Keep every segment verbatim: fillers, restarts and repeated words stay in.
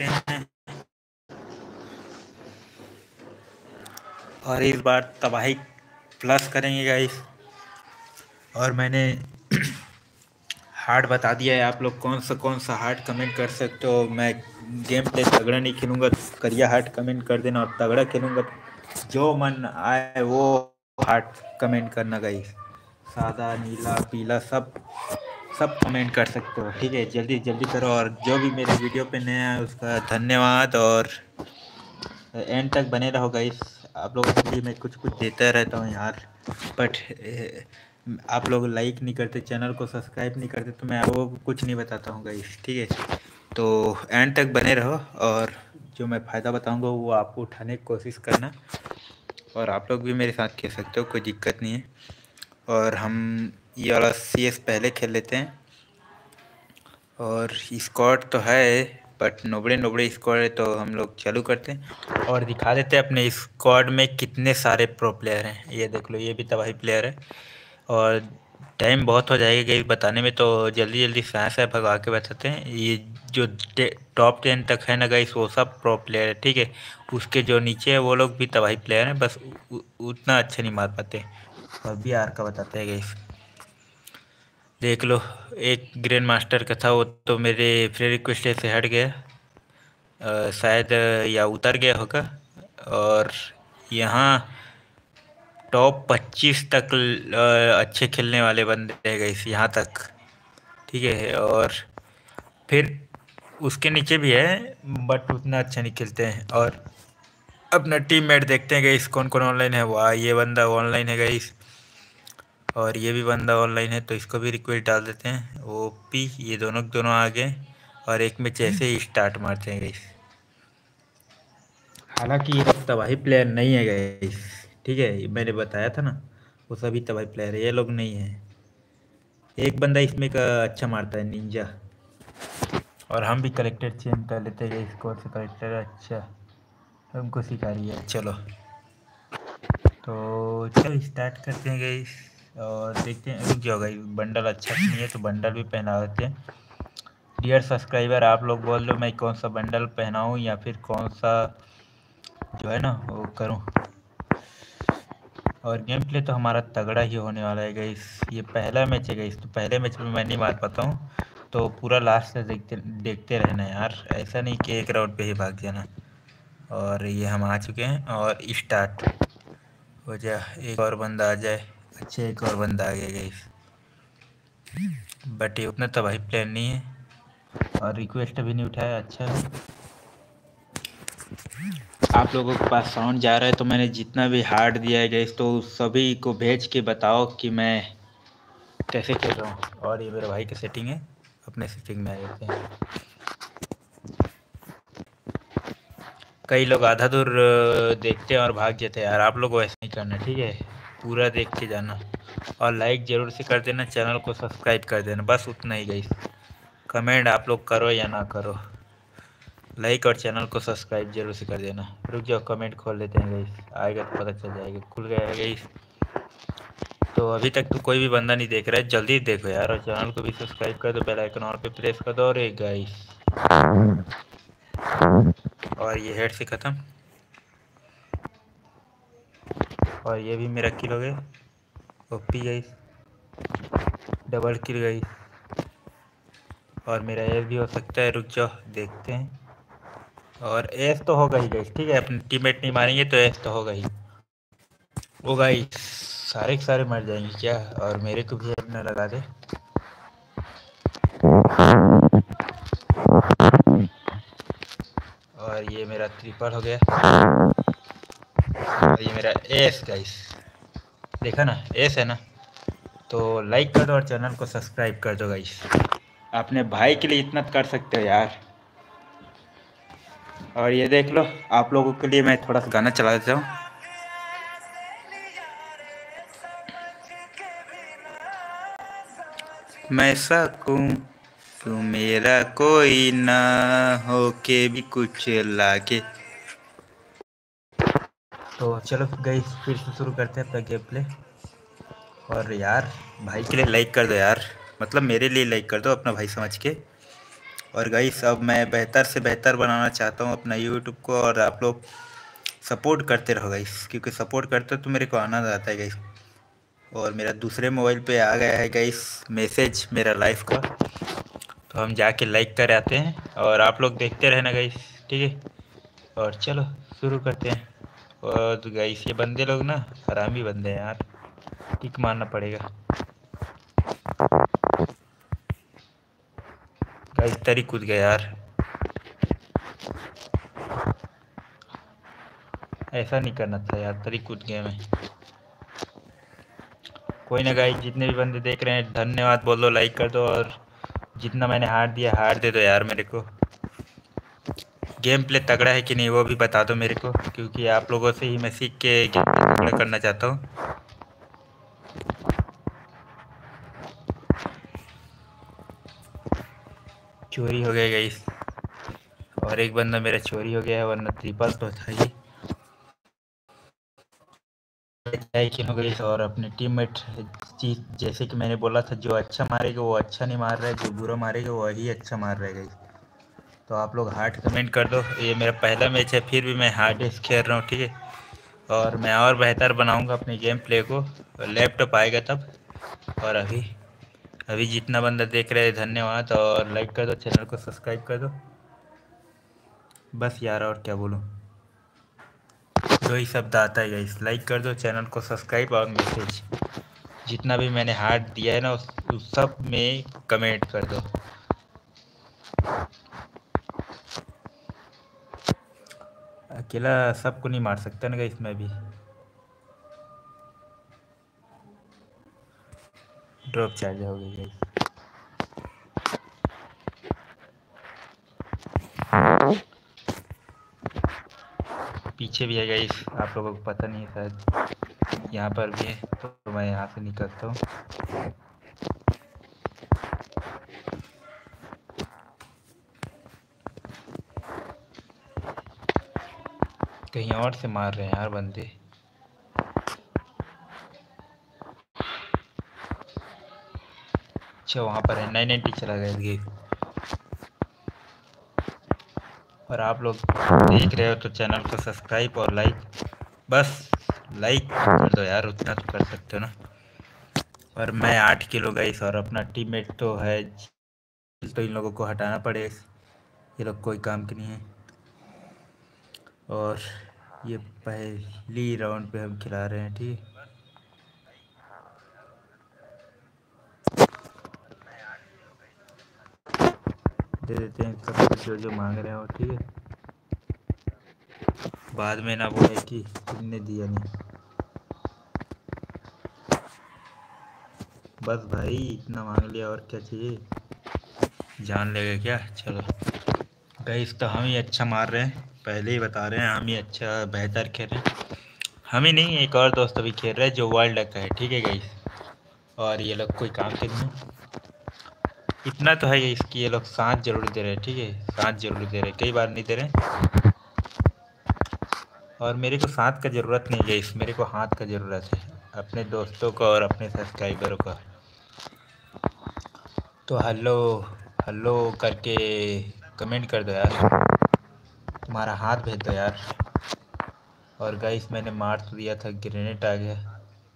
देखते हैं। और इस बार तबाही प्लस करेंगे गाइस। और मैंने हार्ड बता दिया है, आप लोग कौन सा कौन सा हार्ड कमेंट कर सकते हो। मैं गेम प्ले तगड़ा नहीं खेलूँगा तो करिया हार्ड कमेंट कर देना, और तगड़ा खेलूँगा तो जो मन आए वो हार्ड कमेंट करना गाइस। सादा नीला पीला सब सब कमेंट कर सकते हो, ठीक है। जल्दी जल्दी करो, और जो भी मेरे वीडियो पे नया है उसका धन्यवाद, और एंड तक बने रहो गाइस। आप लोगों के लिए मैं कुछ कुछ देता रहता हूँ यार, बट आप लोग लाइक नहीं करते, चैनल को सब्सक्राइब नहीं करते, तो मैं आप लोगों को कुछ नहीं बताता हूँ गाइस, ठीक है। तो एंड तक बने रहो, और जो मैं फ़ायदा बताऊँगा वो आपको उठाने की कोशिश करना। और आप लोग भी मेरे साथ खेल सकते हो, कोई दिक्कत नहीं है। और हम ये वाला सी एस पहले खेल लेते हैं। और स्क्वाड तो है बट नोबड़े नोबड़े स्क्वाड है, तो हम लोग चालू करते हैं और दिखा देते हैं अपने स्क्वाड में कितने सारे प्रो प्लेयर हैं। ये देख लो, ये भी तबाही प्लेयर है। और टाइम बहुत हो जाएगा गाइस बताने में, तो जल्दी जल्दी साया साया भगवा के बताते हैं। ये जो टॉप टेन तक है ना गाइस, वो सब प्रो प्लेयर है, ठीक है। उसके जो नीचे है वो लोग भी तबाही प्लेयर हैं, बस उ, उतना अच्छा नहीं मार पाते। और बी आर का बताते हैं गाइस, देख लो। एक ग्रैंड मास्टर का था, वो तो मेरे फ्रेंड रिक्वेस्ट से हट गया, अ, शायद या उतर गया होगा। और यहाँ टॉप पच्चीस तक अ, अच्छे खेलने वाले बंदे रह गए इस यहाँ तक, ठीक है। और फिर उसके नीचे भी है बट उतना अच्छा नहीं खेलते हैं। और अपना टीममेट देखते हैं गाइस कौन कौन ऑनलाइन है। वाह, ये बंदा ऑनलाइन है गाइस, और ये भी बंदा ऑनलाइन है, तो इसको भी रिक्वेस्ट डाल देते हैं। ओपी, ये दोनों दोनों आ गए, और एक मैच ऐसे ही स्टार्ट मारते हैं गाइस। हालांकि ये लोग तबाही प्लेयर नहीं है गाइस, ठीक है। मैंने बताया था ना, वो सभी तबाही प्लेयर है, ये लोग नहीं है। एक बंदा इसमें का अच्छा मारता है, निंजा। और हम भी कलेक्टर चेंज कर लेते हैं गाइस, कौन सा कलेक्टर अच्छा हमको सिखा रही है। चलो तो चलो स्टार्ट करते हैं गाइस, और देखते हैं। रुक जाओ गाइस, बंडल अच्छा नहीं है तो बंडल भी पहना देते हैं। डियर सब्सक्राइबर, आप लोग बोल दो मैं कौन सा बंडल पहनाऊँ या फिर कौन सा जो है ना वो करूँ। और गेम प्ले तो हमारा तगड़ा ही होने वाला है गाइस। ये पहला मैच है गाइस, तो पहले मैच में मैं नहीं मार पाता हूँ, तो पूरा लास्ट से देखते देखते रहना यार, ऐसा नहीं कि एक राउंड पे ही भाग जाना। और ये हम आ चुके हैं, और स्टार्ट हो जा। एक और बंदा आ जाए, अच्छा एक और बंदा आ गया गाइस, बट ये उतना तबाही प्लान नहीं है, और रिक्वेस्ट भी नहीं उठाया। अच्छा है, आप लोगों के पास साउंड जा रहा है, तो मैंने जितना भी हार्ड दिया है गाइस, तो सभी को भेज के बताओ कि मैं कैसे खेल रहा हूँ। और ये मेरे भाई की सेटिंग है, अपने सेटिंग में आ जाते हैं। कई लोग आधा दूर देखते हैं और भाग जाते हैं यार, आप लोग को ऐसा नहीं करना, ठीक है। पूरा देख के जाना, और लाइक ज़रूर से कर देना, चैनल को सब्सक्राइब कर देना, बस उतना ही गाइस। कमेंट आप लोग करो या ना करो, लाइक और चैनल को सब्सक्राइब जरूर से कर देना। रुक जाओ, कमेंट खोल लेते हैं गाइस, आएगा तो पता चल जाएगा। खुल गया है गाइस, तो अभी तक तो कोई भी बंदा नहीं देख रहा है, जल्दी देखो यार, और चैनल को भी सब्सक्राइब कर दो, बेल आइकन और पे प्रेस कर दो। और एक गाइस, और ये हेड से ख़त्म, और ये भी मेरा किल हो गया। OP guys, double kill guys, और मेरा एस भी हो सकता है, रुक जाओ देखते हैं। और एस तो होगा ही गाइस, ठीक है। अपने टीममेट नहीं मारेंगे तो एस तो होगा ही। वो गाइस सारे के सारे मर जाएंगे क्या, और मेरे को भी अपना लगा दे। और ये मेरा ट्रिपल हो गया, और ये मेरा एस गाइस, देखा ना एस है ना। तो लाइक कर दो और चैनल को सब्सक्राइब कर दो गाइस, अपने भाई के लिए इतना कर सकते हो यार। और ये देख लो, आप लोगों के लिए मैं थोड़ा सा गाना चला देता हूँ। मैं सकूं तू मेरा कोई ना हो के भी कुछ लागे। तो चलो गाइस, फिर से शुरू करते हैं अपना गेम प्ले। और यार भाई के लिए लाइक कर दो यार, मतलब मेरे लिए लाइक कर दो, अपना भाई समझ के। और गाइस अब मैं बेहतर से बेहतर बनाना चाहता हूँ अपना यूट्यूब को, और आप लोग सपोर्ट करते रहो गाइस, क्योंकि सपोर्ट करते हो तो मेरे को आनंद आता है गाइस। और मेरा दूसरे मोबाइल पे आ गया है गाइस मैसेज मेरा लाइव का, तो हम जाके लाइक कर आते हैं और आप लोग देखते रहना गाइस, ठीक है। और चलो शुरू करते हैं। और तो गाइस ये बंदे लोग ना हरामी बंदे हैं यार, किक मारना पड़ेगा गाइस। तरी कूद गया यार, ऐसा नहीं करना था यार, तरी कूद गया मैं। कोई ना गाइस, जितने भी बंदे देख रहे हैं धन्यवाद बोल दो, लाइक कर दो, और जितना मैंने हार दिया हार दे दो यार मेरे को। गेम प्ले तगड़ा है कि नहीं वो भी बता दो मेरे को, क्योंकि आप लोगों से ही मैं सीख के गेम प्ले तगड़ा करना चाहता हूँ। चोरी हो गया गाइस, और एक बंदा मेरा चोरी हो गया है, वरना ट्रिपल तो था ही। खेलो गाइस, और अपने टीममेट जैसे कि मैंने बोला था, जो अच्छा मारेगा वो अच्छा नहीं मार रहा है, जो बुरा मारेगा वही अच्छा मार रहा है गाइस। तो आप लोग हार्ड कमेंट कर दो। ये मेरा पहला मैच है, फिर भी मैं हार्ड खेल रहा हूँ, ठीक है। और मैं और बेहतर बनाऊंगा अपने गेम प्ले को, लैपटॉप आएगा तब। और अभी अभी जितना बंदा देख रहे हैं धन्यवाद, और लाइक कर दो, चैनल को सब्सक्राइब कर दो। बस यार और क्या बोलूँ, दो ही शब्द आता है गाइस, लाइक कर दो, चैनल को सब्सक्राइब, और मैसेज जितना भी मैंने हार्ड दिया है ना उस, उस सब में कमेंट कर दो। अकेला सबको नहीं मार सकता ना गाइस, मैं भी। ड्रॉप चार्ज हो गई गाइस, पीछे भी है गाइस, आप लोगों को पता नहीं है शायद, यहाँ पर भी है, तो मैं यहाँ से निकलता हूँ। कहीं और से मार रहे हैं यार बंदे। अच्छा वहाँ पर है, नाइन एटी चला गया गेम। और आप लोग देख रहे हो तो चैनल को सब्सक्राइब और लाइक, बस लाइक कर दो यार, उतना तो कर सकते हो ना। और मैं आठ किलो गाइस, और अपना टीममेट तो है, तो इन लोगों को हटाना पड़ेगा, ये लोग कोई काम के नहीं है। और ये पहली राउंड पे हम खिला रहे हैं, ठीक है। दे देते हैं सब कुछ जो जो मांग रहे हो, ठीक है। बाद में ना बोले कि तुमने दिया नहीं। बस भाई इतना मांग लिया, और क्या चाहिए, जान लेगा क्या। चलो गाइस, तो हम ही अच्छा मार रहे हैं, पहले ही बता रहे हैं, हम ही अच्छा बेहतर खेल रहे हैं। हम ही नहीं, एक और दोस्त भी खेल रहा है जो वर्ल्ड का है, ठीक है गाइस। और ये लोग कोई काम के नहीं, इतना तो है इसकी, ये लोग साथ जरूर दे रहे हैं, ठीक है, साथ जरूर दे रहे हैं, कई बार नहीं दे रहे। और मेरे को साथ का ज़रूरत नहीं है इस, मेरे को हाथ का ज़रूरत है, अपने दोस्तों को और अपने सब्सक्राइबरों का। तो हेलो हेलो करके कमेंट कर दो यार, तुम्हारा हाथ भेज दो यार। और गाइस मैंने मार तो दिया था, ग्रेनेड आ गया।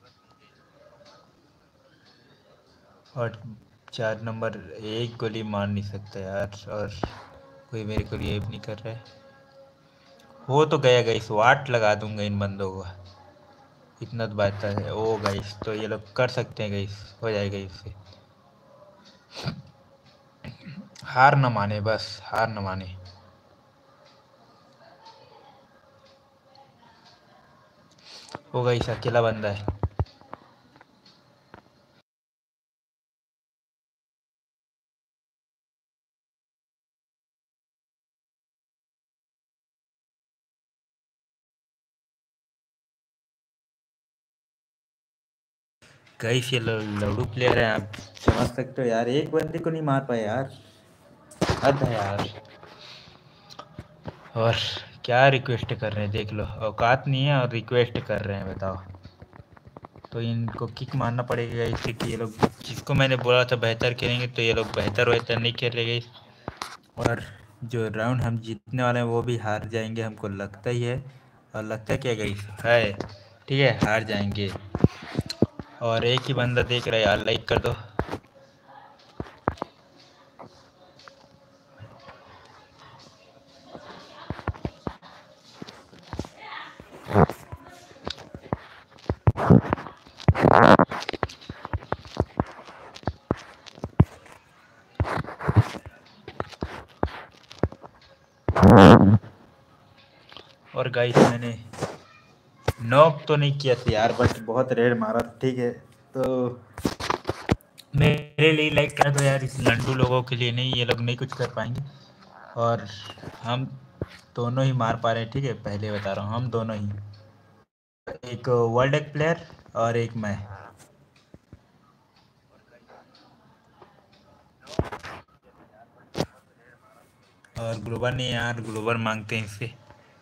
और चार नंबर एक गोली मार नहीं सकता यार, और कोई मेरे को रिवाइव नहीं कर रहा है। हो तो गया गाइस, वाट लगा दूंगा इन बंदों को, इतना तो बात है। ओ गाइस, तो ये लोग कर सकते हैं गाइस, हो जाएगा इससे। हार न माने, बस हार न माने। ओ गाइस अकेला बंदा है। गाइस ये लड़ू प्लेयर है, आप समझ सकते हो यार, एक बंदे को नहीं मार पाए यार, हद है यार। और क्या रिक्वेस्ट कर रहे हैं, देख लो, औकात नहीं है और रिक्वेस्ट कर रहे हैं, बताओ। तो इनको किक मारना पड़ेगा इससे, कि ये लोग जिसको मैंने बोला था बेहतर खेलेंगे, तो ये लोग बेहतर बेहतर नहीं खेलेंगे। और जो राउंड हम जीतने वाले हैं वो भी हार जाएंगे, हमको लगता ही है। और लगता है क्या गई है, ठीक है हार जाएंगे। और एक ही बंदा देख रहा है यार, लाइक कर दो। और गाइस मैंने नॉक तो नहीं किया था यार, बट बहुत रेड मारा था, ठीक है। तो मेरे लिए लाइक कर दो यार, इस लंडू लोगों के लिए नहीं, ये लोग नहीं कुछ कर पाएंगे। और हम दोनों ही मार पा रहे हैं, ठीक है, पहले बता रहा हूँ हम दोनों ही, एक वर्ल्ड एक प्लेयर और एक मैं। और ग्लोबल नहीं यार, ग्लोबल मांगते हैं इससे।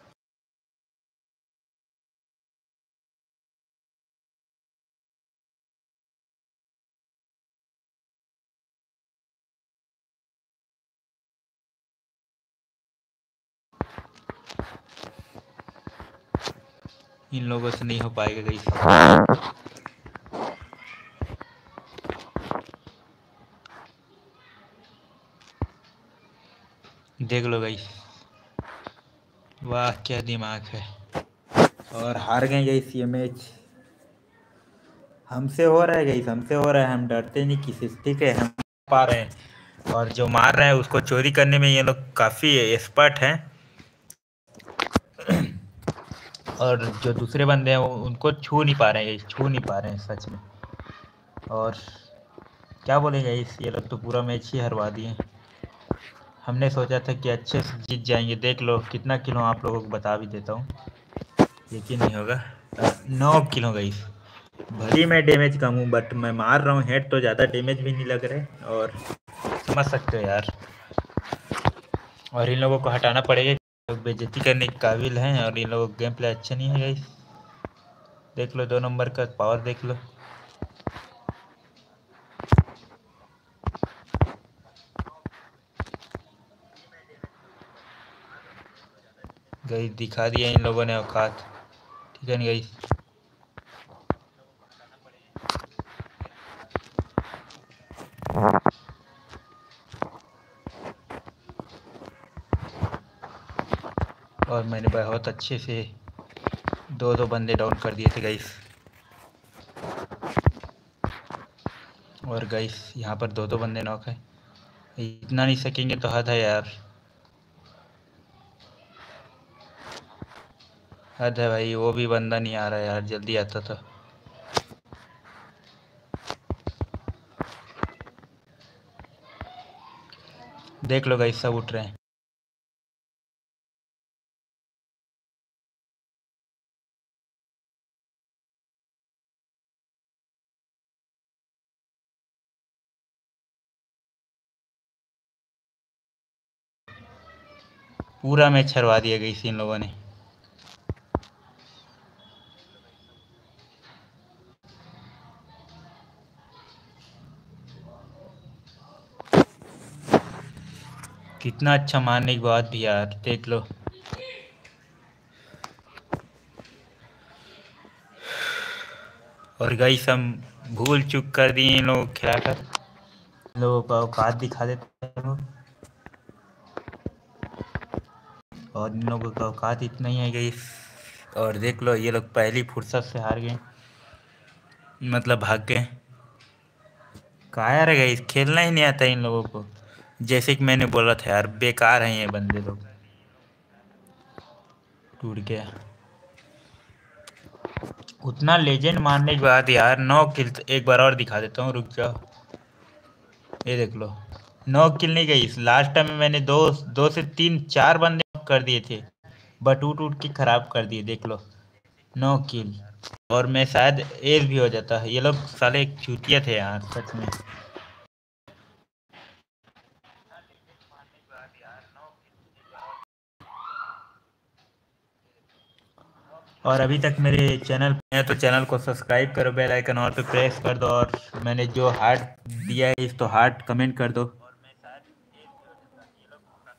इन लोगों से नहीं हो पाएगा गाइस। देख लो गाइस, वाह क्या दिमाग है। और हार गए गाइस ये मैच। हमसे हो रहा है गाइस, हमसे हो रहा है, हम डरते नहीं किसी से, ठीक है, हम पा रहे हैं। और जो मार रहा है उसको चोरी करने में ये लोग काफ़ी एक्सपर्ट हैं। और जो दूसरे बंदे हैं वो उनको छू नहीं पा रहे हैं, छू नहीं पा रहे हैं सच में। और क्या बोलेगा इस, ये लोग तो पूरा मैच ही हरवा दिए। हमने सोचा था कि अच्छे से जीत जाएंगे, देख लो कितना किलो आप लोगों को बता भी देता हूँ, यकीन नहीं होगा। नौ किलो गई। भली मैं डैमेज कम हूँ बट मैं मार रहा हूँ हेड, तो ज़्यादा डैमेज भी नहीं लग रहे। और समझ सकते हो यार। और इन लोगों को हटाना पड़ेगा, लोग बेइज्जती करने के काबिल हैं और इन लोगों का गेम प्ले अच्छा नहीं है गाइस। देख लो दो नंबर का पावर देख लो। गाइस दिखा दिया इन लोगों ने औकात, ठीक है ना गाइस। और मैंने बहुत अच्छे से दो दो बंदे डाउन कर दिए थे गाइस। और गाइस यहाँ पर दो दो बंदे नॉक है, इतना नहीं सकेंगे तो हद है यार, हद है भाई। वो भी बंदा नहीं आ रहा यार, जल्दी आता तो। देख लो गाइस सब उठ रहे हैं। पूरा मैच हरवा दिया गाइस इन लोगों ने। कितना अच्छा मारने के बाद भी यार, देख लो। और गाइस हम भूल चूक कर दिए इन लोगों को खिलाकर, इन लोगों का औकात दिखा देते हैं लोग। और इन लोगों का औकात इतना ही है गाइस। और देख लो ये लोग पहली फुर्सत से हार गए, मतलब भाग गए। कहा यार गाइस, खेलना ही नहीं आता इन लोगों को। जैसे कि मैंने बोला था यार, बेकार हैं ये बंदे लोग। टूट गया। उतना लेजेंड मारने के बाद यार नौ किल, एक बार और दिखा देता हूँ, रुक जाओ। ये देख लो, नौ किल नहीं गई। लास्ट टाइम में मैंने दो दो से तीन चार बंदे कर दिए थे, बट उठ उठ के खराब कर दिए, देख लो। नौ किल। और मैं शायद एज भी हो जाता है, ये लोग साले चूतिया थे यार सच में। और अभी तक मेरे चैनल पे है तो चैनल को सब्सक्राइब करो, बेल आइकन और पे प्रेस कर दो। और मैंने जो हार्ट दिया है इस तो हार्ट कमेंट कर दो।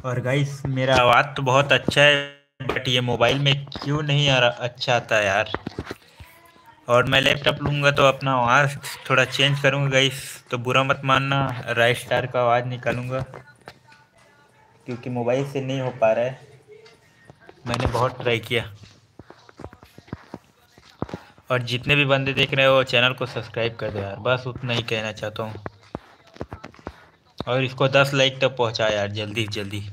और गाइस मेरा आवाज़ तो बहुत अच्छा है बट ये मोबाइल में क्यों नहीं आ रहा अच्छा आता है यार। और मैं लैपटॉप लूँगा तो अपना आवाज़ थोड़ा चेंज करूँगा गाइस, तो बुरा मत मानना। राइट स्टार का आवाज़ निकालूँगा क्योंकि मोबाइल से नहीं हो पा रहा है। मैंने बहुत ट्राई किया। और जितने भी बंदे देख रहे हो चैनल को सब्सक्राइब कर दो यार, बस उतना ही कहना चाहता हूँ। और इसको दस लाइक तक पहुँचा यार, जल्दी से जल्दी।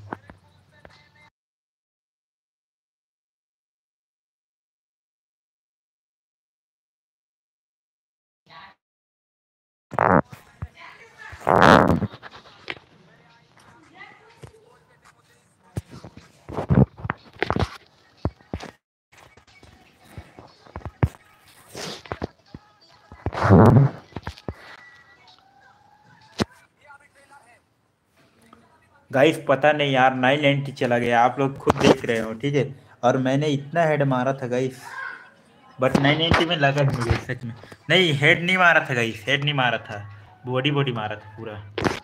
गाइस पता नहीं यार, नाइन नाइन्टी चला गया, आप लोग खुद देख रहे हो ठीक है। और मैंने इतना हेड मारा था गाइस, बट नाइन नाइन्टी में लगा नहीं गाइस सच में। नहीं हेड नहीं मारा था गाइस, हेड नहीं मारा था, बॉडी बॉडी मारा था पूरा।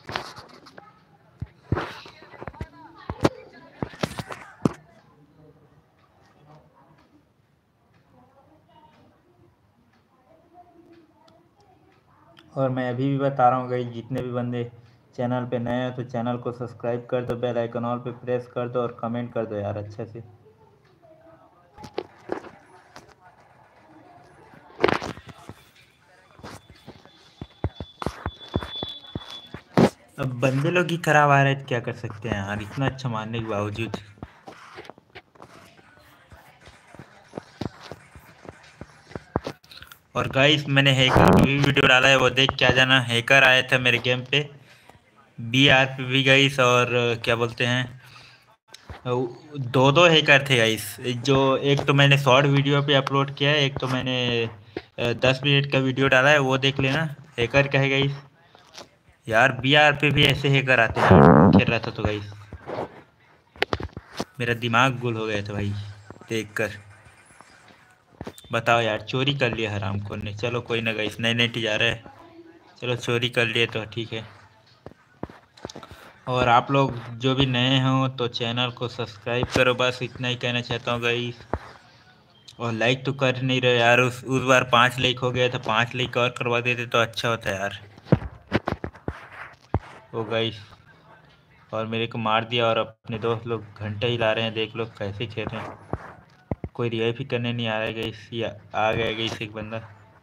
और मैं अभी भी बता रहा हूँ गाइस, जितने भी बंदे चैनल पे नए हैं तो चैनल को सब्सक्राइब कर दो, बेल आइकन ऑल पे प्रेस कर दो और कमेंट कर दो यार अच्छे से। अब बंदे लोग ही खराब आ रहे हैं, क्या कर सकते हैं यार इतना अच्छा मारने के बावजूद। और गाइस मैंने हैकर का भी वीडियो डाला है, वो देख के आ जाना। हैकर आया था मेरे गेम पे, बी आर पी भी गाइस, और अ, क्या बोलते हैं, दो दो हैकर थे गाइस। जो एक तो मैंने शॉर्ट वीडियो पे अपलोड किया है, एक तो मैंने अ, दस मिनट का वीडियो डाला है, वो देख लेना। हैकर का है गाइस यार, बी आर पे भी ऐसे हैकर आते हैं यार, खेल रहा था तो गाइस मेरा दिमाग गुल हो गया था भाई देख कर। बताओ यार, चोरी कर लिया हराम खोर ने। चलो कोई ना गाइस, नए नेट जा रहा है, चलो चोरी कर लिए तो ठीक है। और आप लोग जो भी नए हो तो चैनल को सब्सक्राइब करो, बस इतना ही कहना चाहता हूँ गाइस। और लाइक तो कर नहीं रहे यार, उस उस बार पाँच लाइक हो गया था, पाँच लाइक और करवा देते तो अच्छा होता यार। ओ गाइस, और मेरे को मार दिया, और अपने दोस्त लोग घंटे ही ला रहे हैं, देख लो कैसे खेल रहे हैं। कोई रिवाइव ही करने नहीं आ रहा है गाइस, या आ गया गाइस एक बंदा।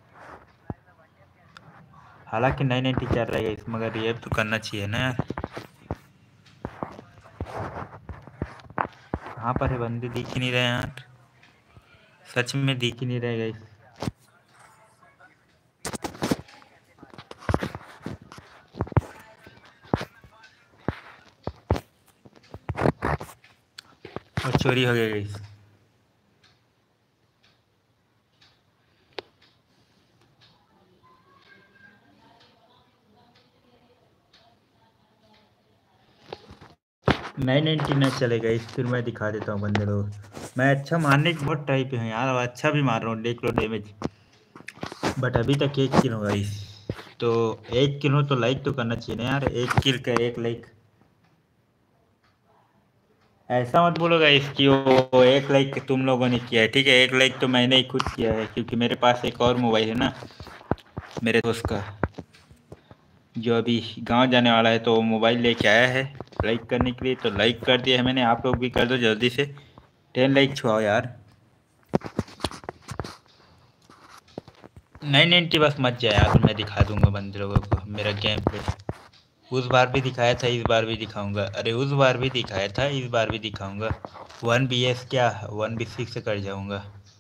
हालांकि नाइन नाइन्टी चल रहा है गाइस, मगर रिवाइव तो करना चाहिए ना यार। कहाँ पर है बंदे, दिख ही नहीं रहे यार, सच में दिख ही नहीं रहे गाइस। और चोरी हो गया गाइस। नाइन नाइन्टी न चलेगा इस, फिर मैं दिखा देता हूँ बंदे लोग। मैं अच्छा मारने की बहुत ट्राई पे हूँ यार, और अच्छा भी मार रहा हूँ, देख लो डैमेज। बट अभी तक एक किल होगा इस, तो एक किल हो तो लाइक तो करना चाहिए ना यार, एक किल का एक लाइक। ऐसा मत बोलो गाइस कि वो एक लाइक तुम लोगों ने किया है, ठीक है, एक लाइक तो मैंने ही खुद किया है, क्योंकि मेरे पास एक और मोबाइल है ना मेरे दोस्त का, जो अभी गांव जाने वाला है, तो वो मोबाइल लेके आया है लाइक करने के लिए, तो लाइक कर दिया है मैंने। आप लोग भी कर दो जल्दी से, टेन लाइक छुआओ यार। नहीं नहीं बस मत जाए यार, मैं दिखा दूंगा बंदे लोगों को मेरा गेम प्ले। उस बार भी दिखाया था, इस बार भी दिखाऊंगा, अरे उस बार भी दिखाया था, इस बार भी दिखाऊंगा। वन बी एस क्या, वन बी सिक्स कर जाऊंगा।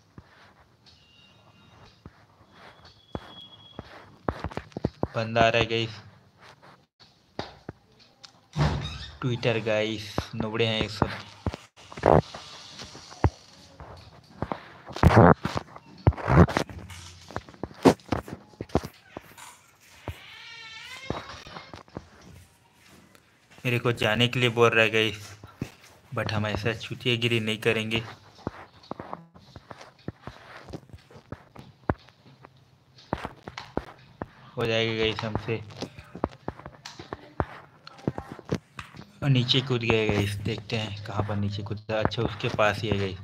बंदा आ रहा है गाइस, ट्विटर गाइस, नोबड़े हैं एक सब। मेरे को जाने के लिए बोल रहा है गाइस, बट हम ऐसा चुतियागिरी नहीं करेंगे। हो जाएगा गाइस हमसे। और नीचे कूद गए गाइस, देखते हैं कहाँ पर नीचे कूदा। अच्छा उसके पास ही है गाइस।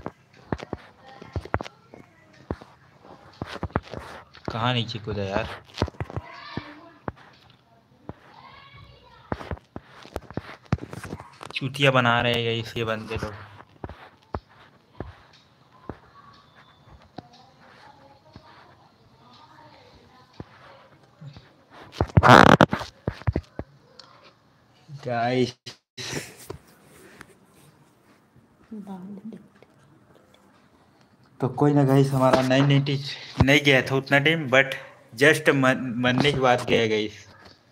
कहाँ नीचे कूदा यार? चूतिया बना रहे हैं गाइस ये बंदे लोग। गाइस तो कोई ना गाइस, हमारा नाइन नाइन्टी नहीं गया था उतना टाइम, बट जस्ट मरने के बाद गया गाइस।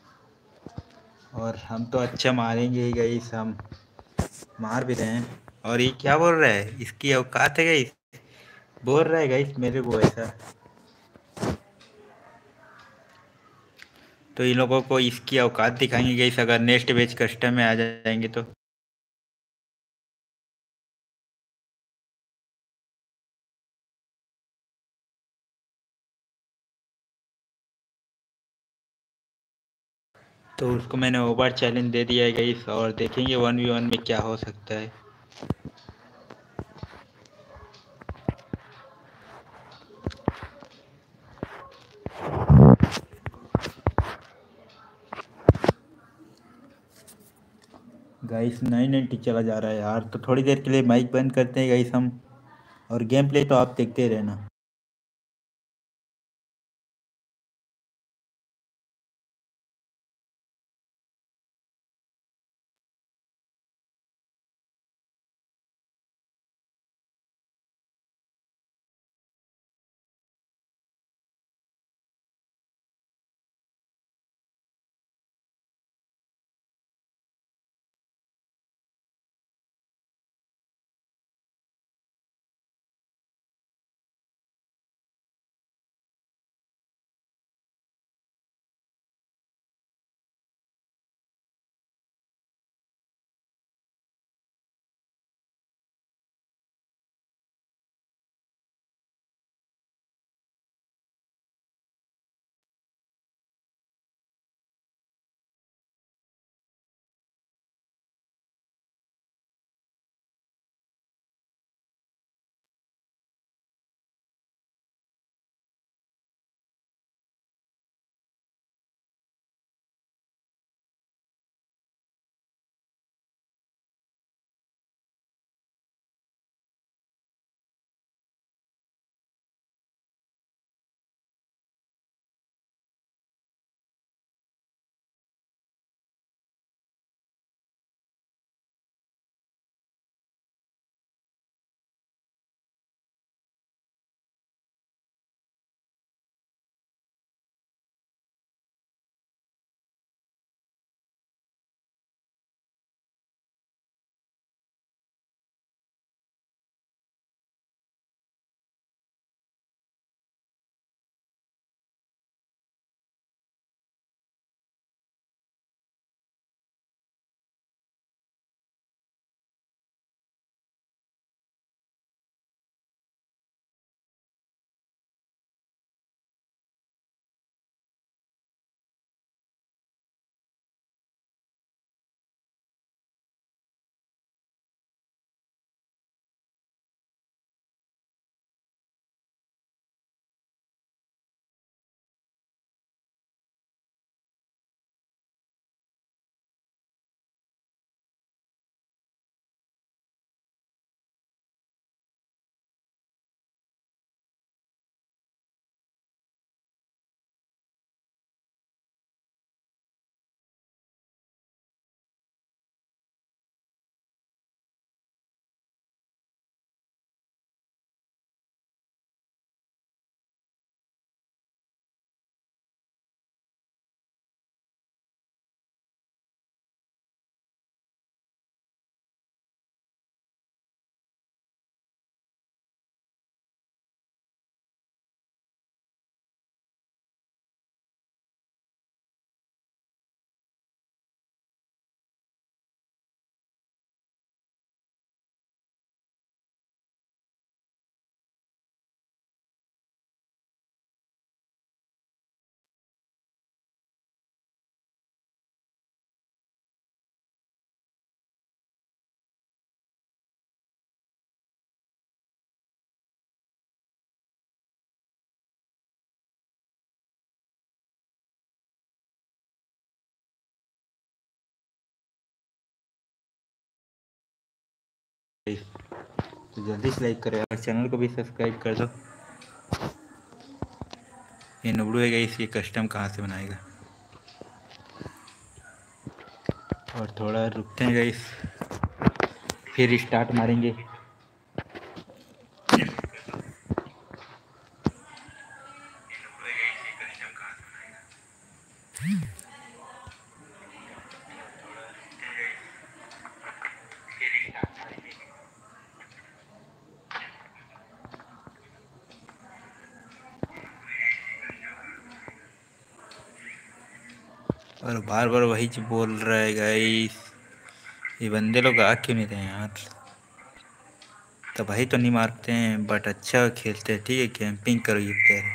और हम तो अच्छा मारेंगे ही गाइस, हम मार भी रहे हैं। और ये क्या बोल रहा है, इसकी औकात है गाइस? बोल रहा है गाइस मेरे को ऐसा। तो इन लोगों को इसकी औकात दिखाएंगे गाइस, अगर नेक्स्ट बैच कस्टम में आ जाएंगे तो। तो उसको मैंने ओवर चैलेंज दे दिया है गाइस, और देखेंगे वन वी वन में क्या हो सकता है। गाइस नाइन नाइन्टी चला जा रहा है यार, तो थोड़ी देर के लिए माइक बंद करते हैं गाइस हम। और गेम प्ले तो आप देखते रहना। तो जल्दी से लाइक करें और चैनल को भी सब्सक्राइब कर दो। ये नबड़ू है गाइस, ये कस्टम कहाँ से बनाएगा। और थोड़ा रुकते हैं गाइस, फिर स्टार्ट मारेंगे। और बार बार वही चीज बोल रहा है गाइस, ये बंदे लोग आ क्यों नहीं रहे हैं यार। तो भाई तो नहीं मारते हैं बट अच्छा खेलते हैं, ठीक है। कैंपिंग करो ये प्लेयर।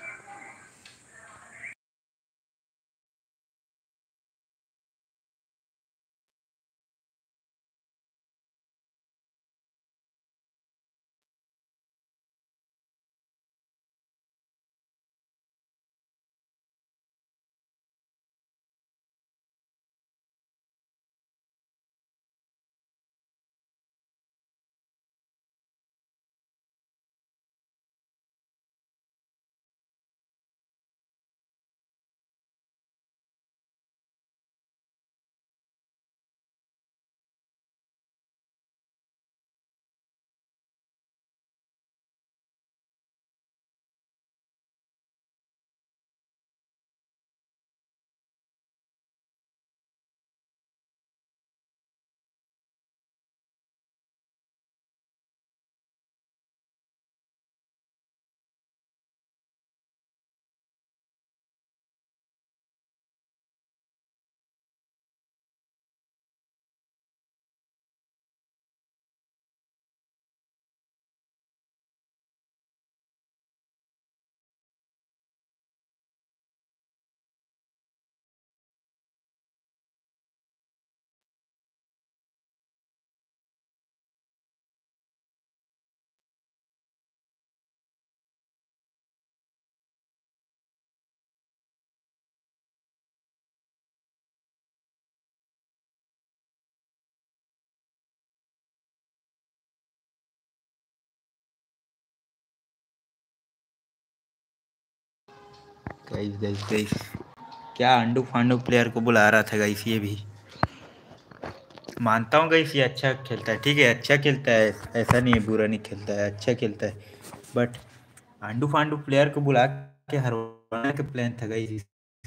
गाइस गाइस गाइस, क्या अंडू फांडू प्लेयर को बुला रहा था गाइस। ये भी मानता हूँ गाइस, ये अच्छा खेलता है, ठीक है। अच्छा खेलता है, ऐसा नहीं है बुरा नहीं खेलता है, अच्छा खेलता है। बट आंडू फांडू प्लेयर को बुला के हरवाने का प्लान था गाइस।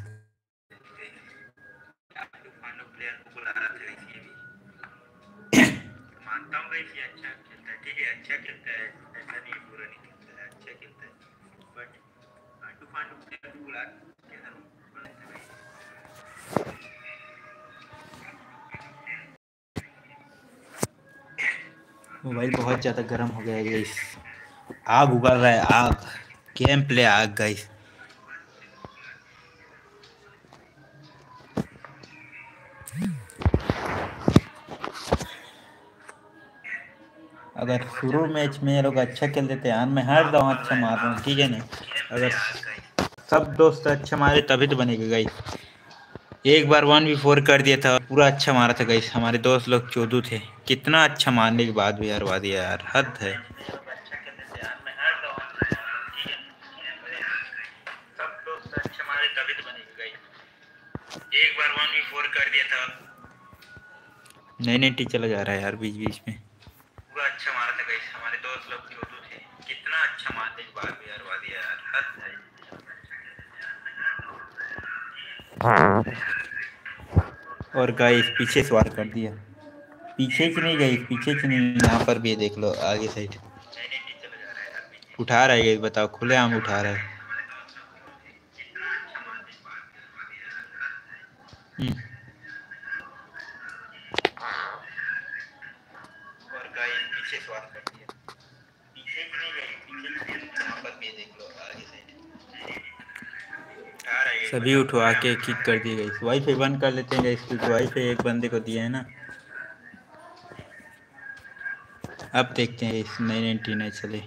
मानता हूँ गाइस, ये अच्छा खेलता है, ठीक है। अच्छा खेलता है, ऐसा नहीं है बुरा नहीं खेलता है, अच्छा खेलता है। बट आंडू फांडू प्लेयर को बुला के हरवाने था गाइस। मोबाइल बहुत ज़्यादा गर्म हो गया है गाइस, आग उगल रहा है, आग। गेम प्ले आग गाइस। अगर शुरू मैच में ये लोग अच्छा खेल देते हैं, मैं हर रहा हूँ अच्छा मार रहा हूँ, ठीक है ना। अगर सब दोस्त अच्छा मारे तभी तो बनेगा गाइस। एक बार वन वी फोर कर दिया था, पूरा अच्छा मारा था गाइस। हमारे दोस्त लोग चौदह थे, कितना अच्छा मारने के बाद भी हरवा दिया यार, हद है। सब दोस्त अच्छा मारे तभी तो बनेगा गाइस। एक बार वन वी फोर कर दिया था। नहीं नहीं टी चला जा रहा है यार बीच बीच में। पूरा अच्छा मारा था गाइस, हमारे दोस्त लोग चौदह थे, कितना अच्छा मारने के बाद भी हरवा दिया यार, हद है। और गाइस पीछे से वार कर दिया, पीछे से नहीं गाइस, पीछे से नहीं, यहाँ पर भी देख लो आगे साइड उठा रहा है। बताओ, खुले आम उठा रहा है। हम्म। और गाइस पीछे से वार कर दिया, पीछे से नहीं गाइस, पीछे से यहाँ पर भी देख लो आगे साइड उठा रहा है। सभी उठवा के किक कर दिए गाइस। वाईफाई बंद कर लेते हैं गाइस, क्योंकि वाईफाई एक बंदे को दिया है ना। अब देखते हैं इस नई नाइनटी नाइन चले।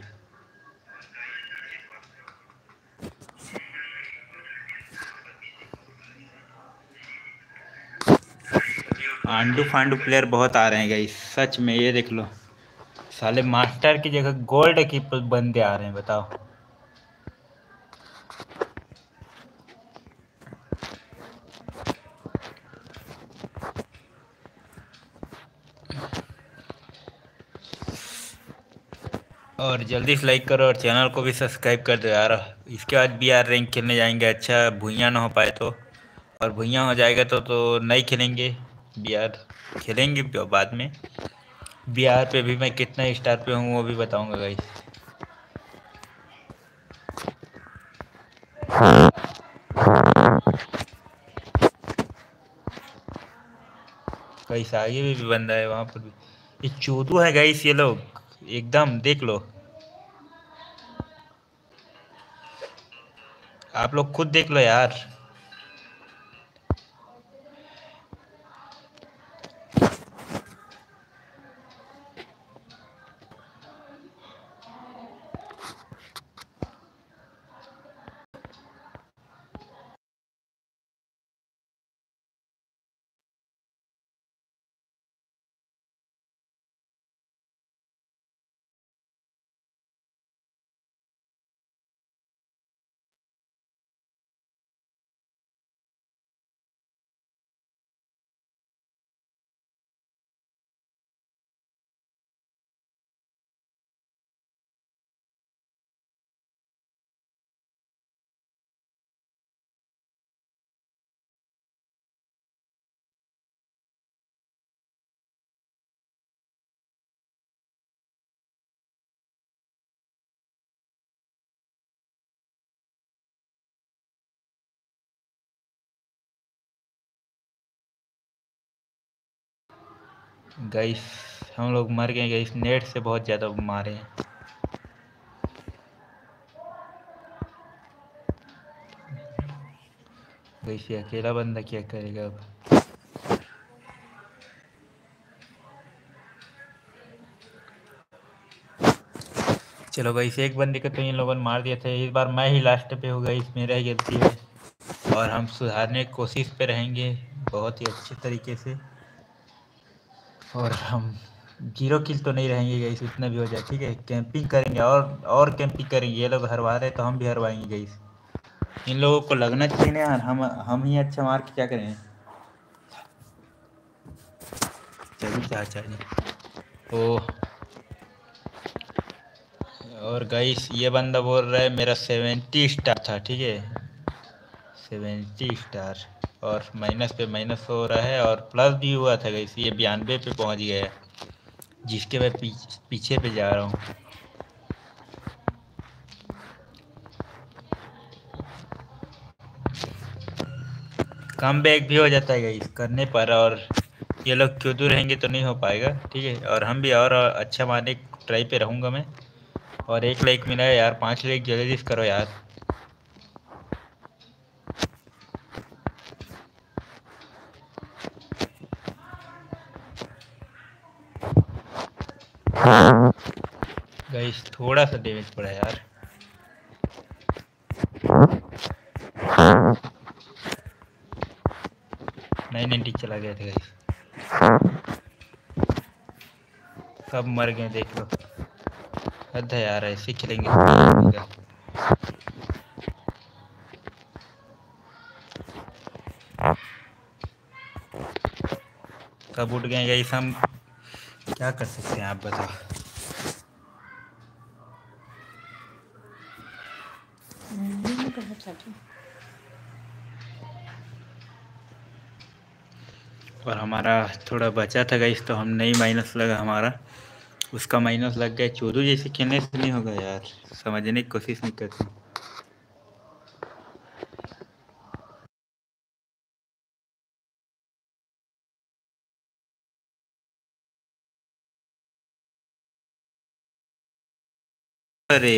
आंडू फांडू प्लेयर बहुत आ रहे हैं गाइस, सच में। ये देख लो, साले मास्टर की जगह गोल्ड की प- बंदे आ रहे हैं, बताओ। और जल्दी से लाइक करो और चैनल को भी सब्सक्राइब कर दो यार। इसके बाद बी आर रैंक खेलने जाएंगे, अच्छा भुइयाँ ना हो पाए तो। और भुइयाँ हो जाएगा तो तो नहीं खेलेंगे। बी आर खेलेंगे बाद में। बी आर पे भी मैं कितना स्टार पे हूँ वो भी बताऊंगा गाइस। गाइस आगे भी, भी बंदा है वहाँ पर भी। ये चोदू है गाइस ये लोग, एकदम देख लो। आप लोग खुद देख लो यार। गाइस हम लोग मर गए गाइस, नेट से बहुत ज़्यादा मारे हैं। गाइस ये अकेला बंदा क्या करेगा अब। चलो गाइस एक बंदे को तो इन लोगों ने मार दिया था, इस बार मैं ही लास्ट पे हूँ गाइस, मेरा ही गलती है। और हम सुधारने की कोशिश पे रहेंगे बहुत ही अच्छे तरीके से। और हम जीरो किल तो नहीं रहेंगे गाइस, उतना भी हो जाए ठीक है। कैंपिंग करेंगे और और कैंपिंग करेंगे। ये लोग हरवा रहे तो हम भी हरवाएंगे गाइस। इन लोगों को लगना चाहिए ना यार, हम हम ही अच्छा मार के क्या करें। चलिए क्या चाहिए ओ। और गाइस ये बंदा बोल रहा है मेरा सेवेंटी स्टार था ठीक है, सेवेंटी स्टार। और माइनस पे माइनस हो रहा है और प्लस भी हुआ था गाइस, ये बयानवे पे पहुंच गया है, जिसके मैं पीछ, पीछे पे जा रहा हूँ। कम बैक भी हो जाता है गाइस करने पर। और ये लोग क्यों दूर रहेंगे तो नहीं हो पाएगा ठीक है। और हम भी और अच्छा मारने ट्राई पे रहूँगा मैं। और एक लाइक मिला है यार, पाँच लाइक जल्दी से करो यार। गाइस थोड़ा सा डैमेज पड़ा यार। नाइन नाइन्टी चला गया था गाइस, सब मर गए देख लो। हद है यार, ऐसे खेलेंगे। कब उठ गए गाइस, हम क्या कर सकते हैं आप बताओ। और हमारा थोड़ा बचा था गाइस, तो हम नहीं माइनस लगा हमारा, उसका माइनस लग गया। चोदू जैसे खेलने से नहीं होगा यार, समझने की कोशिश नहीं करते। अरे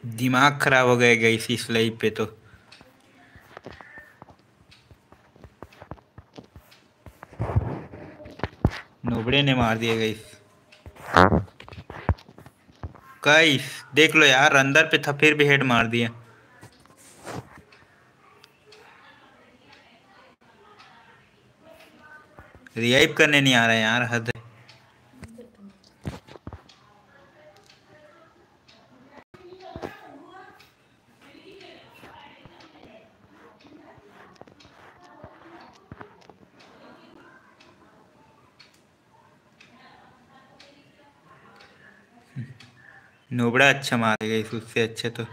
दिमाग खराब हो गया गई इस लाइव पे तो। नोबड़े ने मार दिया गई। गाइस देख लो यार, अंदर पे था फिर भी हेड मार दिया। रिवाइव करने नहीं आ रहा है यार, हद है। नोबड़ा अच्छा मारेगा इस, उससे अच्छा तो।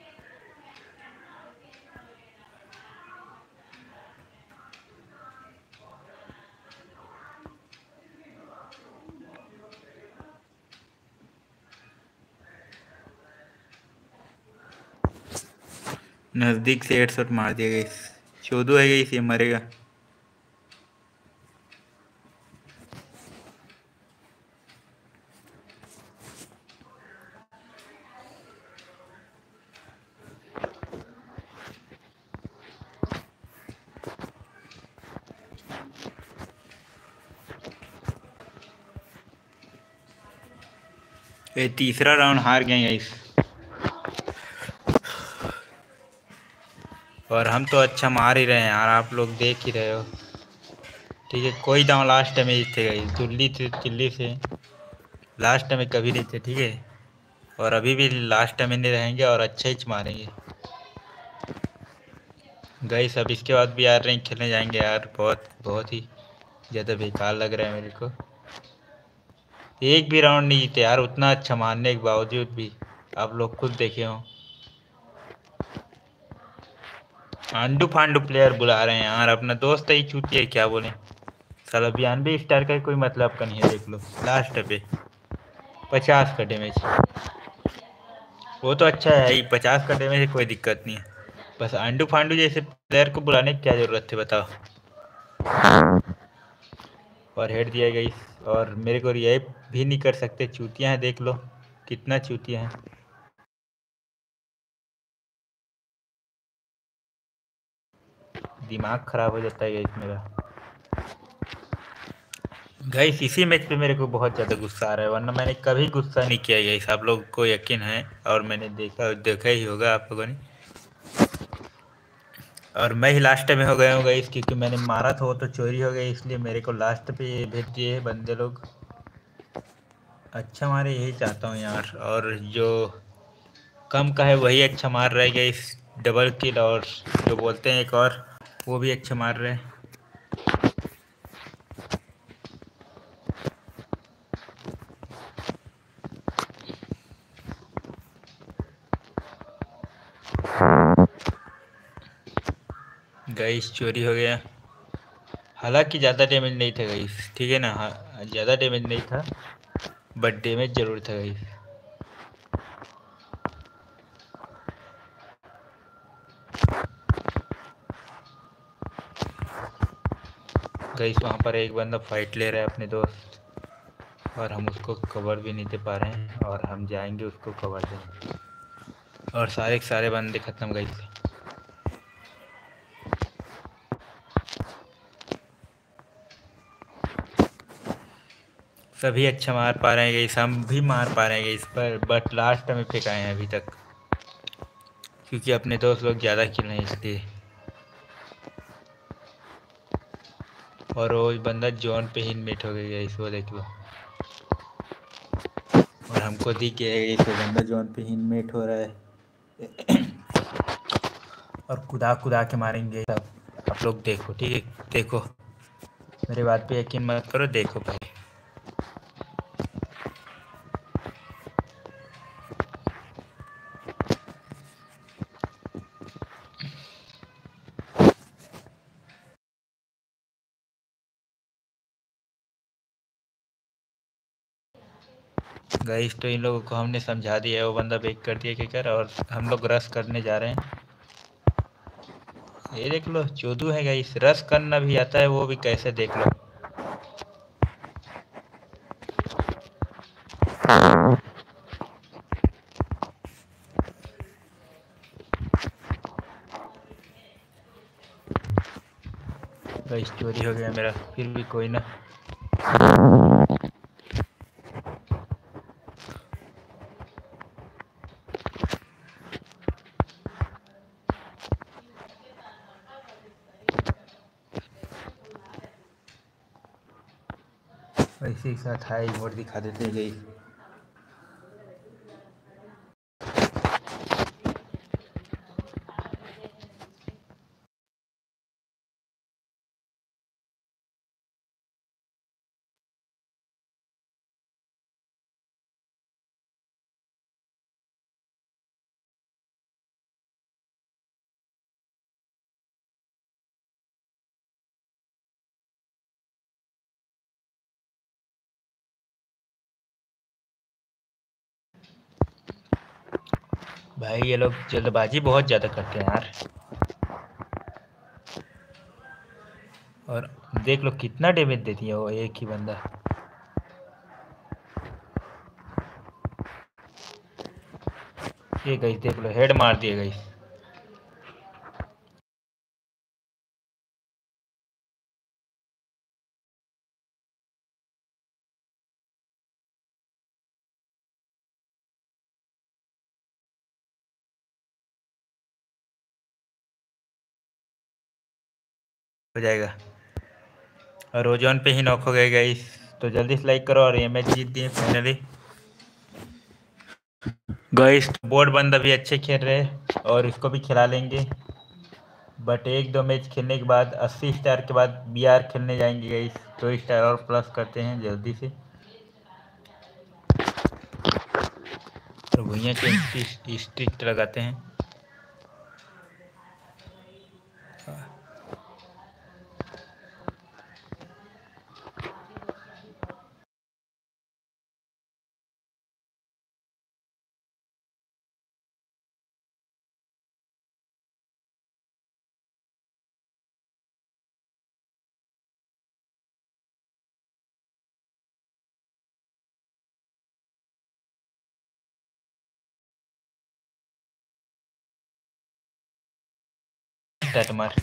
नजदीक से हेडशॉट मार दिया गई। चौदह है गई, ये मरेगा। ये तीसरा राउंड हार गए गाइस। और हम तो अच्छा मार ही रहे हैं यार, आप लोग देख ही रहे हो। ठीक है, कोई दांव लास्ट में थे गई, दिल्ली से दिल्ली से लास्ट में कभी नहीं थे। ठीक है, और अभी भी लास्ट में नहीं रहेंगे और अच्छा ही मारेंगे गाइस। अब इसके बाद भी यार रैंक खेलने जाएंगे यार, बहुत बहुत ही ज़्यादा बेकार लग रहा है मेरे को। एक भी राउंड नहीं जीते यार, उतना अच्छा मारने के बावजूद भी। आप लोग खुद देखे हो, आंडू फांडू प्लेयर बुला रहे हैं यार। अपना दोस्त ही छूटी है, क्या बोले। साला बयानवे स्टार का कोई मतलब का नहीं है। देख लो लास्ट पे पचास का डैमेज, वो तो अच्छा है ही। पचास का डैमेज कोई दिक्कत नहीं है, बस आंडू फांडू जैसे प्लेयर को बुलाने की क्या ज़रूरत थी बताओ। और हेड दिया गई, और मेरे को रिवाइव भी नहीं कर सकते। चूतियाँ हैं, देख लो कितना चूतियाँ हैं। दिमाग खराब हो जाता है गाइस मेरा। गाइस इसी मैच पे मेरे को बहुत ज़्यादा गुस्सा आ रहा है, वरना मैंने कभी गुस्सा नहीं किया गाइस, आप लोग को यकीन है। और मैंने देखा देखा ही होगा आप लोगों ने। और मैं ही लास्ट में हो गया हूँ गाइस, क्योंकि मैंने मारा था वो तो चोरी हो गई, इसलिए मेरे को लास्ट पे भेज दिए हैं बंदे लोग। अच्छा मारे यही चाहता हूँ यार, और जो कम का है वही अच्छा मार रहा है गाइस। डबल किल, और जो बोलते हैं एक और, वो भी अच्छा मार रहे हैं। गाइस चोरी हो गया, हालांकि ज़्यादा डैमेज नहीं था गाइस। ठीक है ना, हाँ ज़्यादा डैमेज नहीं था, बट डैमेज जरूर था गाइस। गाइस वहाँ पर एक बंदा फाइट ले रहा है अपने दोस्त, और हम उसको कवर भी नहीं दे पा रहे हैं, और हम जाएंगे उसको कवर देंगे। और सारे के सारे बंदे खत्म गाइस। सभी अच्छा मार पा रहे हैं गाइस, हम भी मार पा रहे हैं इस पर, बट लास्ट में फेंकाए हैं अभी तक, क्योंकि अपने दोस्त लोग ज़्यादा किल नहीं इसलिए। और वो बंदा जोन पे ही मीट हो गया इस, वो देख लो। और हमको दिख गया है इस बंदा जोन पे ही मीट हो रहा है। और कुदा कुदा के मारेंगे सब, आप लोग देखो। ठीक है, देखो मेरी बात पे यकीन मत करो, देखो पहले। गाइस तो इन लोगों को हमने समझा दिया है, वो बंदा बेक कर दिया क्या कर, और हम लोग रश करने जा रहे हैं। ये देख लो चोदू है गाइस, रश करना भी आता है वो भी कैसे, देख लो। गाइस चोरी हो गया मेरा, फिर भी कोई ना। इसी के साथ हाई मोड दिखा देते हैं गाइस। भाई ये लोग जल्दबाजी बहुत ज़्यादा करते हैं यार। और देख लो कितना डैमेज दे दिया वो एक ही बंदा। ये गाइस देख लो, हेड मार दिया गाइस। हो जाएगा। और ओजोन पे ही नॉक हो गए गाइस। तो जल्दी से लाइक करो और ये मैच जीत दिए फाइनली गाइस। बोर्ड बंदा भी अच्छे खेल रहे और इसको भी खिला लेंगे। बट एक दो मैच खेलने के बाद अस्सी स्टार के बाद बी आर खेलने जाएंगे गाइस। दो स्टार और प्लस करते हैं जल्दी से। तो भैया के स्ट्रिक्ट लगाते हैं। मार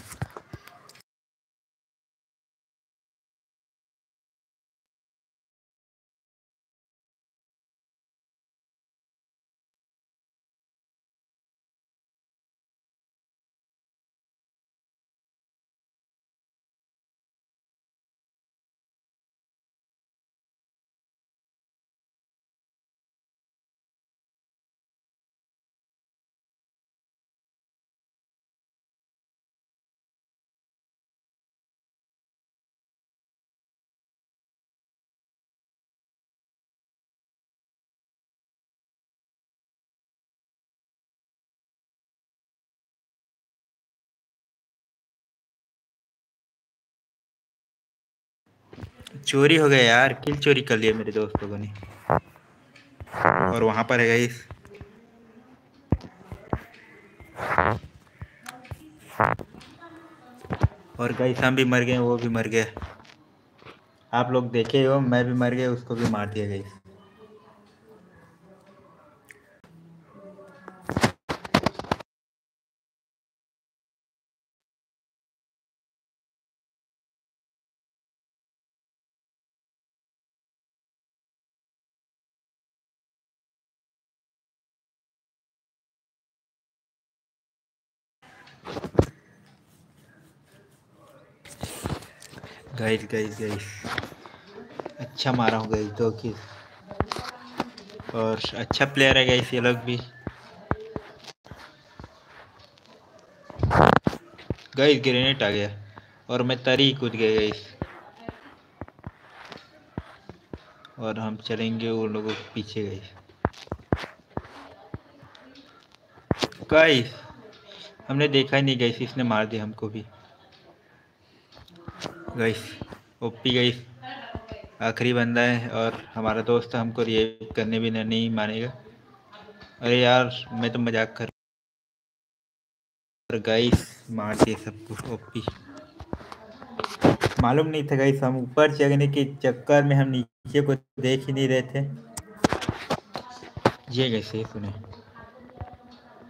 चोरी हो गया यार, किल चोरी कर लिया मेरे दोस्त लोगों ने। और वहां पर है गाइस। और गाइस हम भी मर गए, वो भी मर गया। आप लोग देखे हो, मैं भी मर गया, उसको भी मार दिया गाइस। गाइस गाइस गाइस अच्छा मारा हूँ गाइस, दो किल। और अच्छा प्लेयर है गाइस ये लोग भी। गाइस ग्रेनेड आ गया और मैं तरी कूद गया गाइस। और हम चलेंगे उन लोगों के पीछे गाइस। गाइस हमने देखा ही नहीं गाइस, इसने मार दिया हमको भी गाइस। ओपी गाइस, आखिरी बंदा है और हमारा दोस्त हमको रिवाइव करने भी नहीं मानेगा। अरे यार मैं तो मजाक कर। गाइस मार दिए सबको ओपी। मालूम नहीं था गाइस, हम ऊपर चढ़ने के चक्कर में हम नीचे को देख ही नहीं रहे थे। ये कैसे सुने।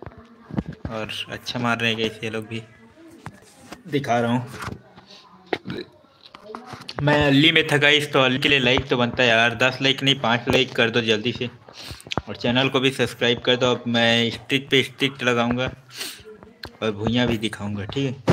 और अच्छा मार रहे हैं गाइस ये लोग भी, दिखा रहा हूँ। मैं अल्ली में था गाइस, तो अल्ली के लिए लाइक तो बनता है यार। दस लाइक नहीं, पाँच लाइक कर दो जल्दी से। और चैनल को भी सब्सक्राइब कर दो। अब मैं स्ट्रिक पे स्ट्रिक्ट लगाऊंगा और भुइयाँ भी दिखाऊंगा, ठीक है।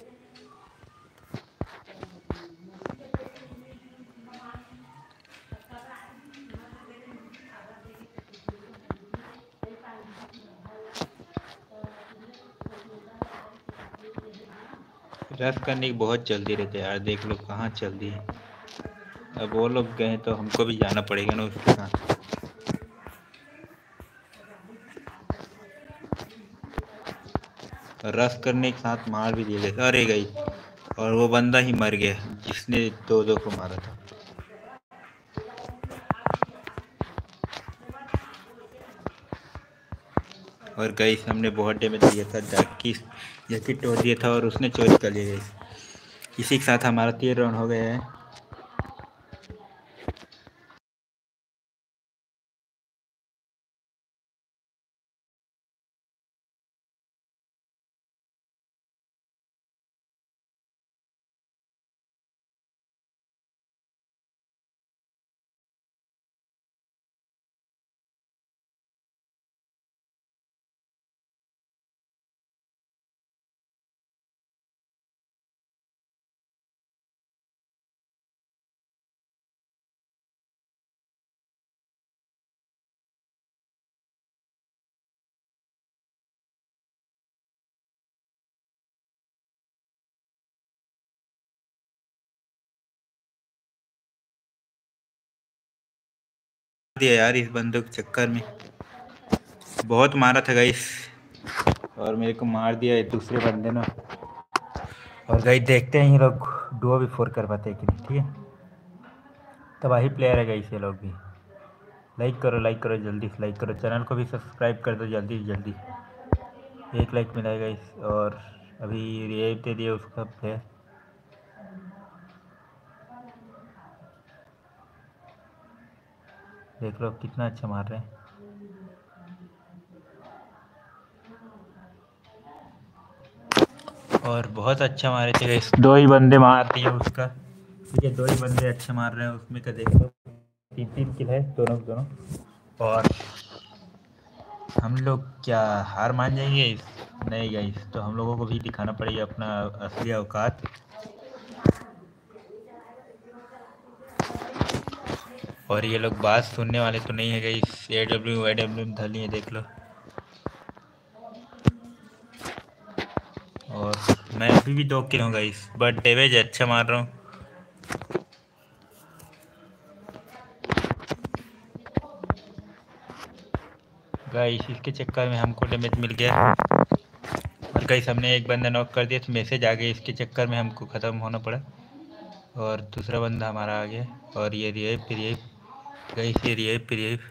रश करने की बहुत जल्दी रहती है यार, देख लो कहाँ चल दी है। अब वो लोग गए तो हमको भी जाना पड़ेगा ना उसके साथ। रश करने के साथ मार भी दिए गए, अरे गई। और वो बंदा ही मर गया जिसने दो दो को मारा था। और गई हमने बहुत डैमेज दिया था, जैकी जैकेट तोड़ दिया था और उसने चोरी कर लिया गई। इसी के साथ हमारा तीन राउंड हो गया है। दिया यार इस बंदूक के चक्कर में, बहुत मारा था गाइस। और मेरे को मार दिया है दूसरे बंदे ने। और गाइस देखते हैं ये लोग डुओ भी फोर कर पाते हैं कि नहीं, ठीक है। तबाही प्लेयर है गाइस ये लोग भी। लाइक करो, लाइक करो, जल्दी से लाइक करो। चैनल को भी सब्सक्राइब कर दो जल्दी से जल्दी। एक लाइक मिला है गाइस। और अभी रिवाइव दे दिया उसका प्लेयर। देख लो कितना अच्छा मार रहे हैं। और बहुत अच्छा मारे थे गाइस, दो ही बंदे मार दिए उसका, ठीक है। दो ही बंदे अच्छे मार रहे हैं उसमें का, देख लो तीन तीन किल है दोनों दोनों। और हम लोग क्या हार मान जाएंगे इस? नहीं गाइस, तो हम लोगों को भी दिखाना पड़ेगा अपना असली औकात। और ये लोग बात सुनने वाले तो नहीं है guys. A W Y W में धली है, देख लो। और मैं अभी भी दो किल हूँ गाइस, बट डैमेज अच्छा मार रहा हूँ। गाइस इसके चक्कर में हमको डैमेज मिल गया। और गाइस हमने एक बंदा नॉक कर दिया तो मैसेज आ गया, इसके चक्कर में हमको ख़त्म होना पड़ा। और दूसरा बंदा हमारा आ गया। और ये रिवाइव पे रिवाइव गाइस, ये रिवाइव पे रिवाइव।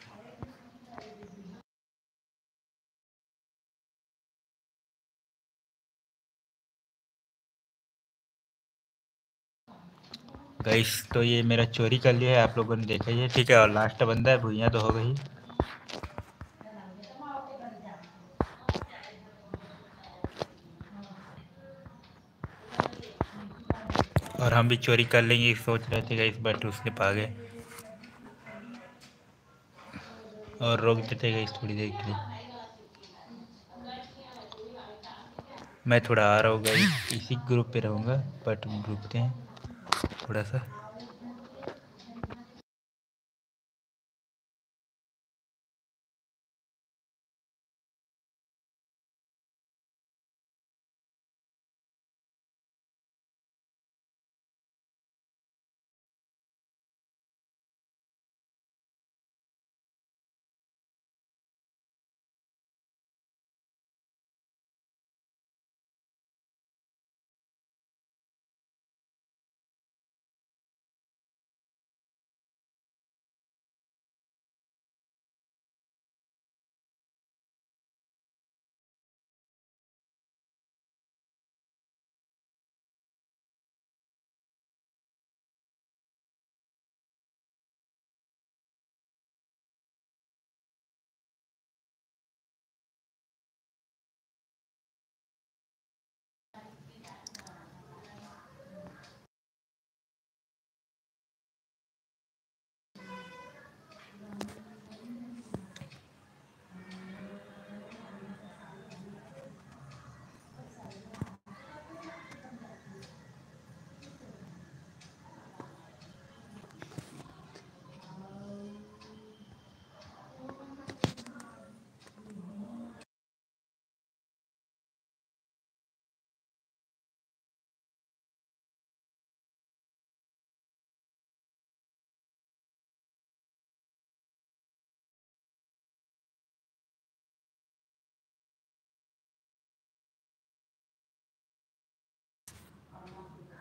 गाइस तो ये मेरा चोरी कर लिया है, आप लोगों ने देखा ही है, ठीक है। और लास्ट बंदा है, भुइयाँ तो हो गई। और हम भी चोरी कर लेंगे सोच रहे थे गाइस, बट उसने पा गए और रोक देते गाइस थोड़ी देर के लिए। मैं थोड़ा आ रहा हूँ गाइस, इसी ग्रुप पे रहूँगा, बट रुकते हैं थोड़ा सा।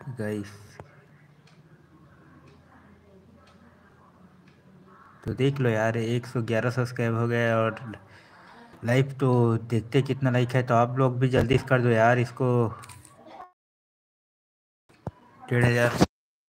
गाइस तो देख लो यार, एक सौ ग्यारह सब्सक्राइब हो गए और लाइव तो देखते कितना लाइक है, तो आप लोग भी जल्दी से कर दो यार इसको डेढ़ हजार।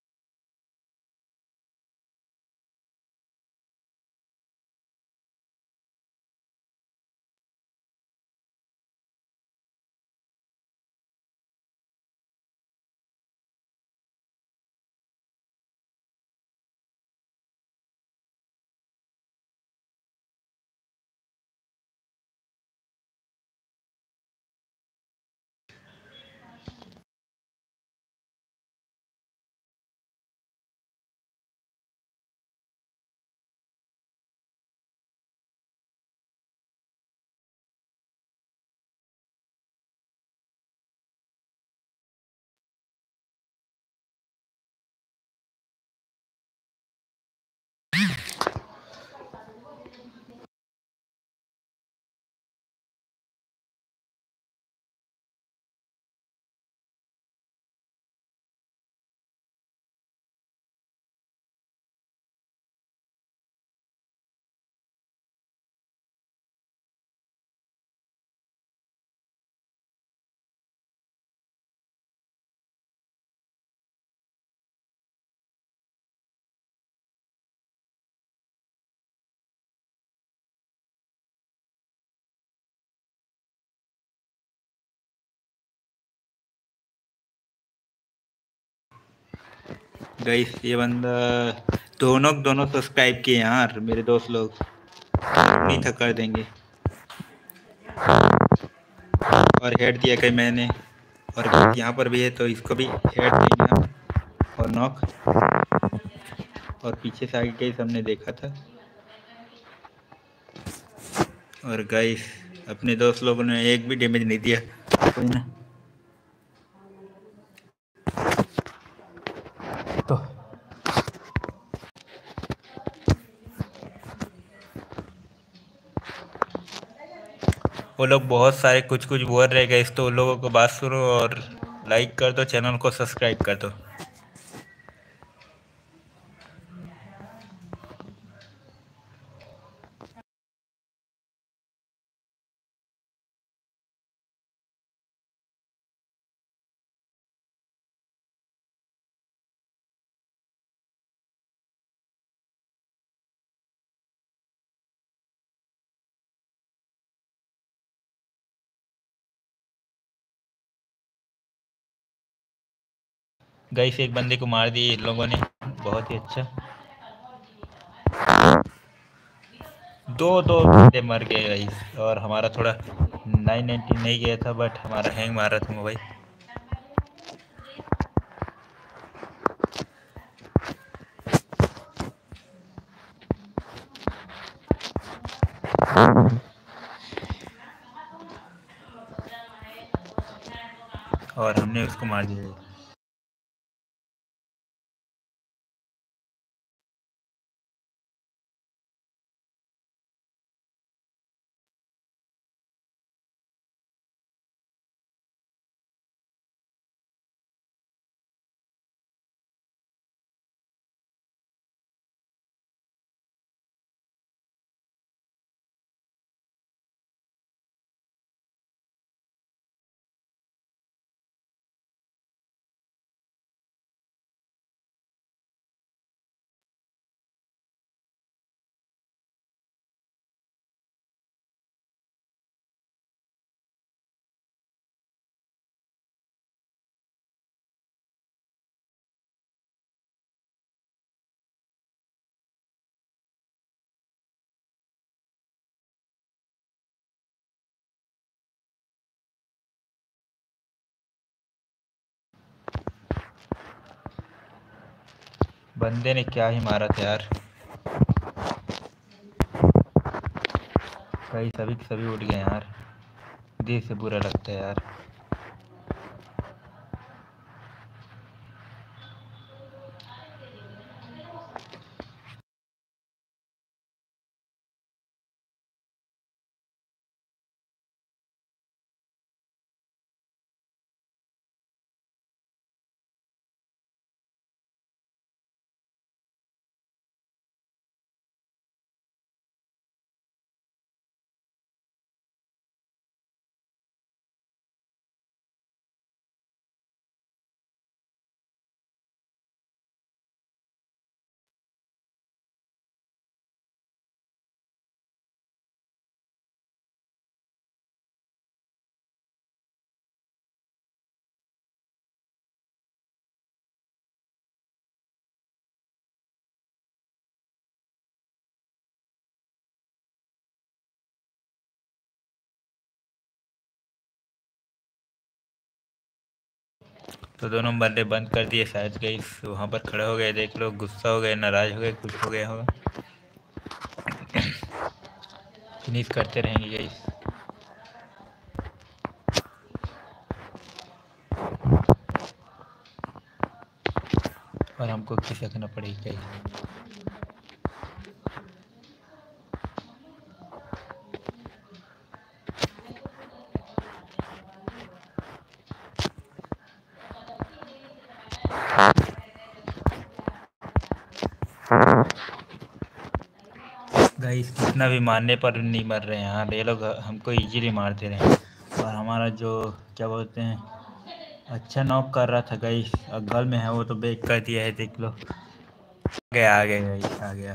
गाइस ये बंदा दोनों दोनों सब्सक्राइब किए यार मेरे दोस्त लोग, नहीं था कर देंगे। और हेड दिया कहीं मैंने, और यहाँ पर भी है तो इसको भी हेड देंगे हम, और नॉक। और पीछे से आगे कहीं हमने देखा था। और गाइस अपने दोस्त लोगों ने एक भी डैमेज नहीं दिया, कोई ना। तो वो लोग बहुत सारे कुछ कुछ बोल रहे गए, तो उन लोगों को बात सुनो और लाइक कर दो, चैनल को सब्सक्राइब कर दो। गाइस एक बंदे को मार दिए इन लोगों ने, बहुत ही अच्छा। दो दो बंदे मर गए गाइस, और हमारा थोड़ा नाइन नाइनटी नहीं गया था, बट हमारा हैंग मारा था मोबाइल। और हमने उसको मार दिया। बंदे ने क्या ही मारा था यार, कई सभी के सभी उठ गए यार, दिल से बुरा लगता है यार। तो दोनों बंदे बंद कर दिए शायद गाइस, वहाँ पर खड़े हो गए, देख लो गुस्सा हो गए, नाराज हो गए, कुछ हो गया होगा। फिनिश करते रहेंगे गाइस। और हमको खिसकना पड़ेगा गाइस। गाइस कितना भी मारने पर नहीं मर रहे हैं यार, ये लोग हमको इजीली मारते रहे हैं। और हमारा जो क्या बोलते हैं अच्छा नॉक कर रहा था गाइस, अगल में है वो तो बेक कर दिया है, देख लो। गया आ गया गाइस, आ गया।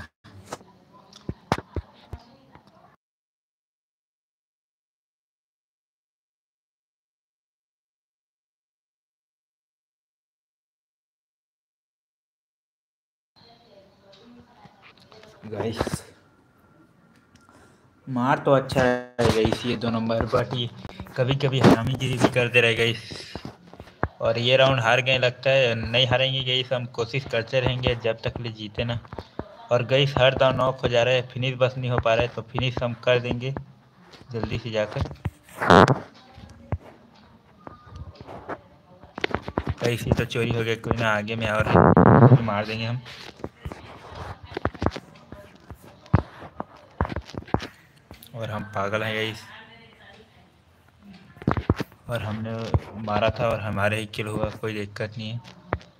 गाइस मार तो अच्छा है गाइस ये दो नंबर, बट ये कभी कभी हरामीगिरी भी करते रहे गाइस। और ये राउंड हार गए लगता है, नहीं हारेंगे गाइस, हम कोशिश करते रहेंगे जब तक ले जीते ना। और गाइस हर दाव नॉक हो जा रहा है, फिनिश बस नहीं हो पा रहा है, तो फिनिश हम कर देंगे जल्दी से जाकर। गाइस ये तो चोरी हो गया, कोई ना आगे में और मार देंगे हम। और हम पागल हैं गाइस, और हमने मारा था और हमारे ही किल हुआ, कोई दिक्कत नहीं है।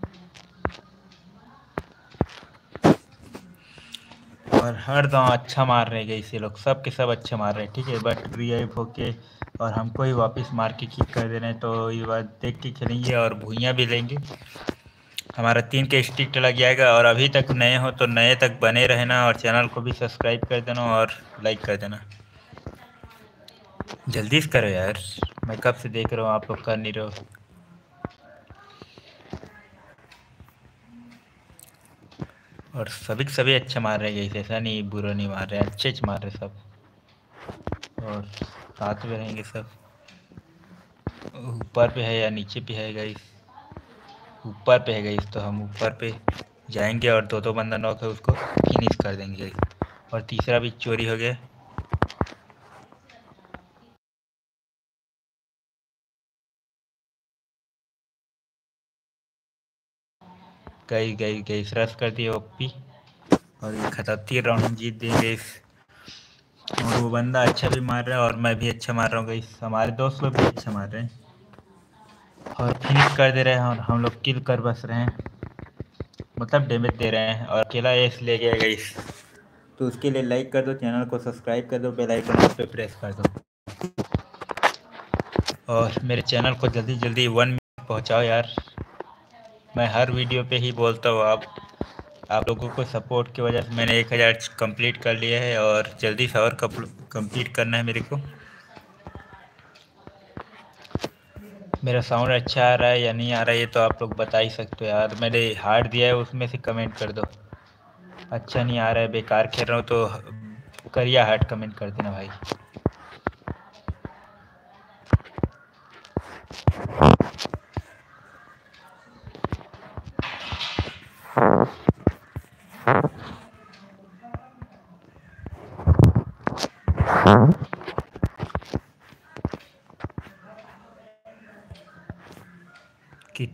और हर दांव अच्छा मार रहे हैं ये लोग, सब के सब अच्छे मार रहे हैं, ठीक है। बट रिवाइव होके और हमको ही वापस मार के किक कर दे रहे हैं, तो ये बात देख के खेलेंगे और भूइयाँ भी लेंगे। हमारा तीन के स्टिक लग जाएगा। और अभी तक नए हो तो नए तक बने रहना, और चैनल को भी सब्सक्राइब कर देना और लाइक कर देना। जल्दी से करो यार, मैं कब से देख रहा हूँ आप लोग कर नहीं रहे हो। और सभी के सभी अच्छे मार रहे हैं, ऐसा नहीं बुरा नहीं मार रहे, अच्छे अच्छे मार रहे सब। और साथ में रहेंगे सब। ऊपर पे है या नीचे पे है गाइस? ऊपर पे है गाइस, तो हम ऊपर पे जाएंगे और दो दो बंदा नॉक है उसको फिनिश कर देंगे गाइस। और तीसरा भी चोरी हो गया। गई गई गई रस कर दिया ओपी। और ये खत्म, तीन राउंड हम जीत देंगे इस। और वो बंदा अच्छा भी मार रहा है और मैं भी अच्छा मार रहा हूँ गाइस, हमारे दोस्त लोग भी अच्छा मार रहे हैं और फिनिश कर दे रहे हैं। और हम लोग किल कर बस रहे हैं, मतलब डैमेज दे रहे हैं। और अकेला एस ले गया गाइस, तो उसके लिए लाइक कर दो, चैनल को सब्सक्राइब कर दो, बेल आइकन पे प्रेस कर दो। और मेरे चैनल को जल्दी जल्दी वन मिलियन पहुंचाओ यार। मैं हर वीडियो पे ही बोलता हूँ, आप आप लोगों को सपोर्ट की वजह से मैंने एक हज़ार कंप्लीट कर लिया है, और जल्दी से और कंप्लीट करना है मेरे को। मेरा साउंड अच्छा आ रहा है या नहीं आ रहा है, ये तो आप लोग बता ही सकते हो यार। मैंने हार्ड दिया है उसमें से कमेंट कर दो। अच्छा नहीं आ रहा है, बेकार खेल रहा हूँ तो करिए हार्ड कमेंट कर देना भाई। कि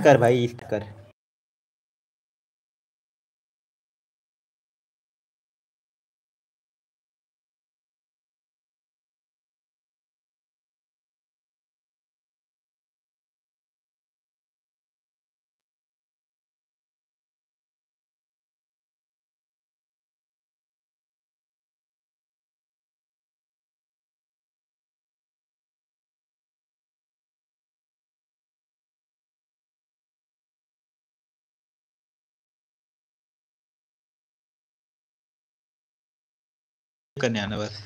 कर भाई, स्टार्ट कर। करने आना बस।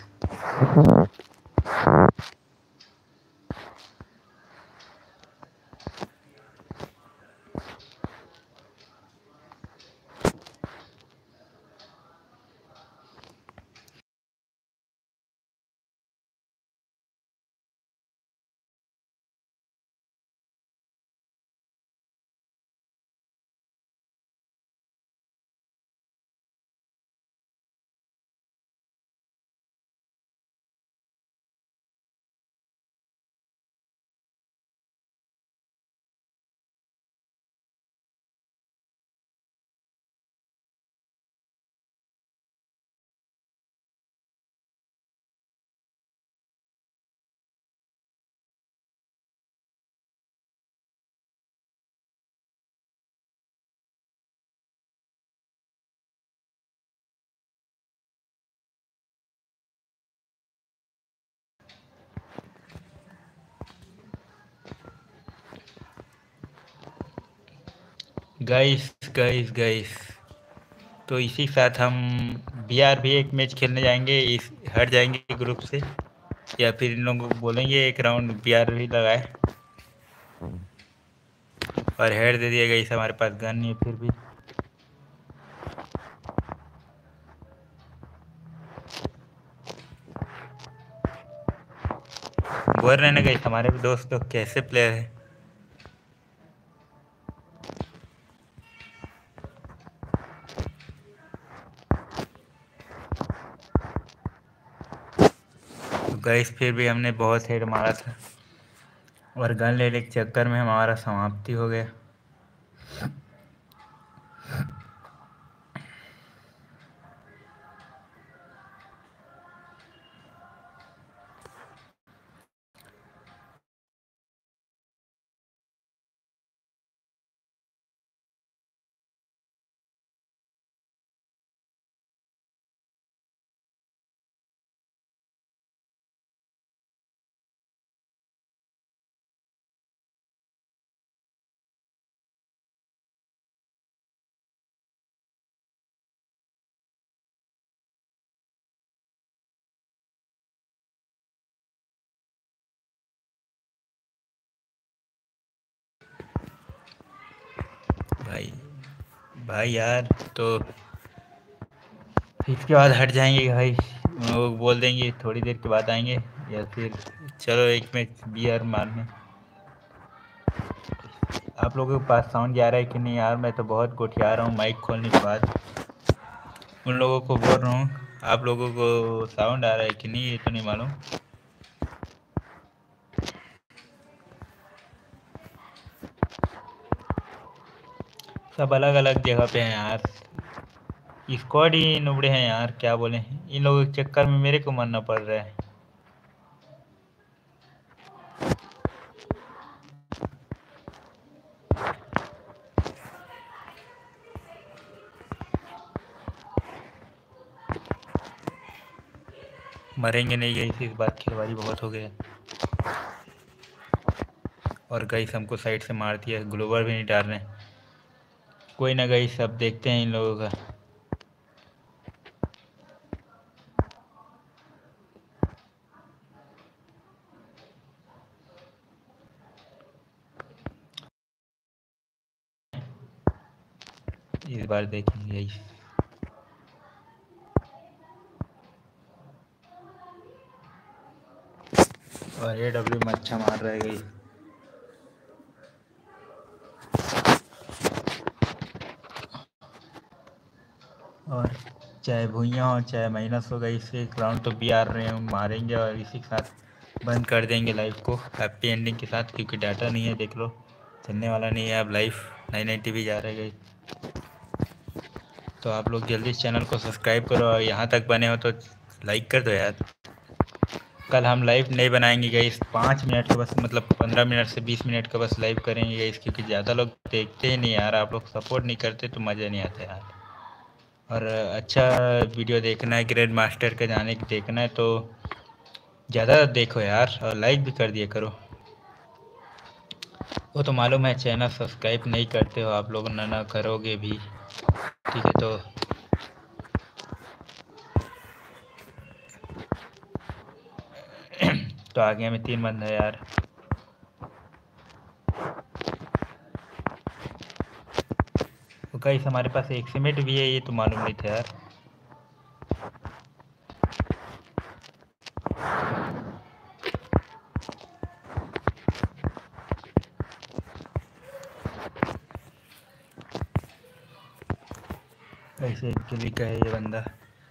गाइस गाइस गाइस, तो इसी के साथ हम बी आर भी एक मैच खेलने जाएंगे, इस हट जाएंगे ग्रुप से, या फिर इन लोगों को बोलेंगे एक राउंड बी आर भी लगाए। और हेड दे दिया गाइस, हमारे पास गन नहीं है फिर भी। बोल रहे ना गाइस, हमारे भी दोस्त लोग कैसे प्लेयर है। गाइस फिर भी हमने बहुत हेड मारा था और गन लेने के चक्कर में हमारा समाप्ति हो गया। भाई भाई यार, तो इसके बाद हट जाएंगे भाई, वो बोल देंगे थोड़ी देर के बाद आएंगे, या फिर चलो एक मैच बी आर मारने। आप लोगों के पास साउंड जा रहा है कि नहीं यार? मैं तो बहुत गोठिया रहा हूँ माइक खोलने के बाद। उन लोगों को बोल रहा हूँ, आप लोगों को साउंड आ रहा है कि नहीं ये तो नहीं मालूम। सब अलग अलग जगह पे हैं यार, स्क्वाड ही नुबड़े हैं यार, क्या बोले। इन लोगों के चक्कर में मेरे को मरना पड़ रहा है। मरेंगे नहीं गई, इस बार खिलवाड़ी बहुत हो गया। और गईस हमको साइड से मार दिया, ग्लोबल भी नहीं डाल रहे। कोई ना गई, सब देखते हैं इन लोगों का। इस बार देखेंगे गई। और ए डब्ल्यू में अच्छा मार रहा है गई। और चाहे भुइयाँ हो चाहे माइनस हो गई, इसे एक राउंड तो बी आर रहे हैं, मारेंगे और इसी के साथ बंद कर देंगे लाइव को हैप्पी एंडिंग के साथ, क्योंकि डाटा नहीं है देख लो। चलने वाला नहीं है अब लाइव नाइन नाइन्टी भी जा रहे हैं। तो आप लोग जल्दी इस चैनल को सब्सक्राइब करो और यहाँ तक बने हो तो लाइक कर दो यार। कल हम लाइव नहीं बनाएंगे गाइस, पाँच मिनट का बस, मतलब पंद्रह मिनट से बीस मिनट का बस लाइव करेंगे गाइस, क्योंकि ज़्यादा लोग देखते ही नहीं यार। आप लोग सपोर्ट नहीं करते तो मज़ा नहीं आता यार। और अच्छा वीडियो देखना है, ग्रैंड मास्टर के जाने की देखना है तो ज़्यादा देखो यार, और लाइक भी कर दिया करो। वो तो मालूम है चैनल सब्सक्राइब नहीं करते हो आप लोग, ना ना करोगे भी, ठीक है। तो तो आगे में तीन बंदा है यार। तो गाइस हमारे पास एक सीमेंट भी है, ये तो मालूम नहीं था यार। ऐसे एक्चुअली का है ये बंदा।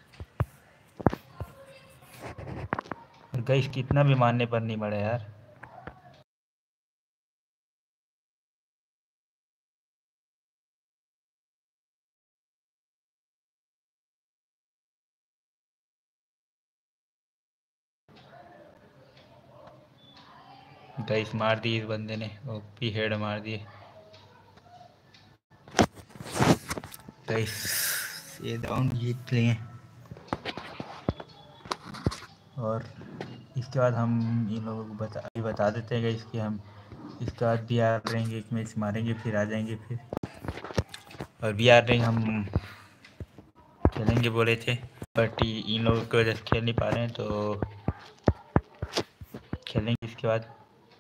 और गाइस कितना भी मारने पर नहीं मरा यार। गाइस मार दी इस बंदे ने, ओपी हेड मार दिए गाइस, ये राउंड जीत लिए। और इसके बाद हम इन लोगों को बता ये बता देते हैं गाइस कि हम इसके बाद बी आर रहेंगे, एक मैच मारेंगे फिर आ जाएंगे फिर। और बी आर रिंग हम खेलेंगे बोले थे, बट इन लोगों की वजह से खेल नहीं पा रहे हैं, तो खेलेंगे इसके बाद।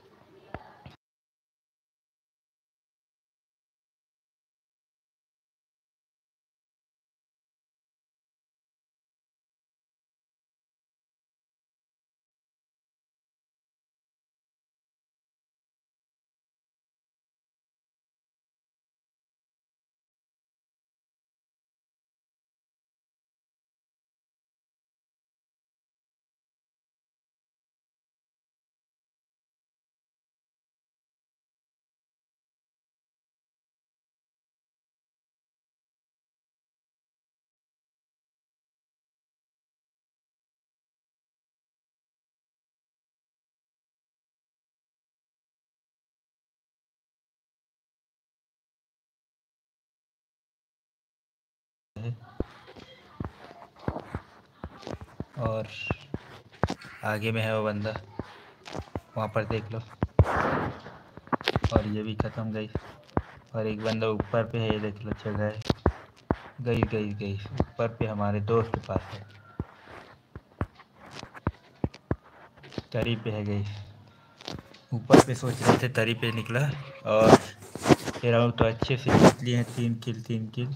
और आगे में है वो बंदा, वहाँ पर देख लो। और ये भी ख़त्म गई। और एक बंदा ऊपर पे है, ये देख लो, जगह है। गई गई गई ऊपर पे हमारे दोस्त के पास है, तरी पे है गई। ऊपर पे सोच रहे थे तरी पे निकला। और ये राउंड तो अच्छे से जीत लिए हैं, तीन किल तीन kill.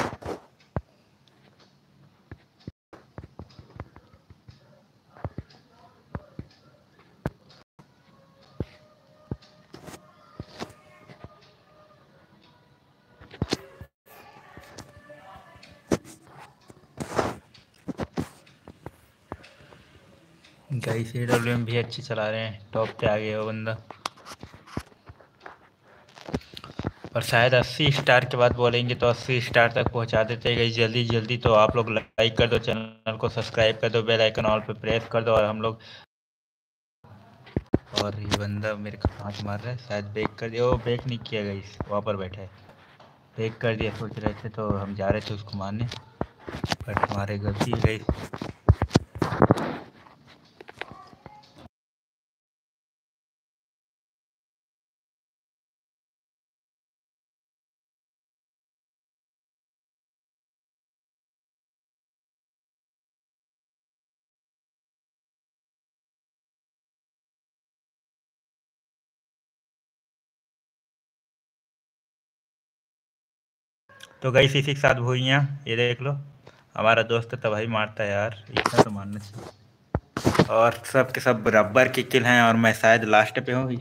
Guys A W M भी अच्छी चला रहे हैं, टॉप पे आ गया वो बंदा। और शायद अस्सी स्टार के बाद बोलेंगे तो अस्सी स्टार तक पहुंचा देते हैं गाइस जल्दी जल्दी। तो आप लोग लाइक कर दो, चैनल को सब्सक्राइब कर दो, बेल आइकन ऑल पे प्रेस कर दो। और हम लोग, और ये बंदा मेरे को हाथ मार रहा है, शायद ब्रेक कर दिया। वो ब्रेक नहीं किया गाइस, वहाँ पर बैठा है, ब्रेक कर दिया। सोच रहे थे तो हम जा रहे थे उसको मारने, बट हमारे गलती है गाइस। तो गाइस इसी के साथ भूइयाँ, ये देख लो, हमारा दोस्त तो भाई मारता है यार, इतना तो मारना चाहिए। और सब के सब बराबर के किल हैं, और मैं शायद लास्ट पे हूँ।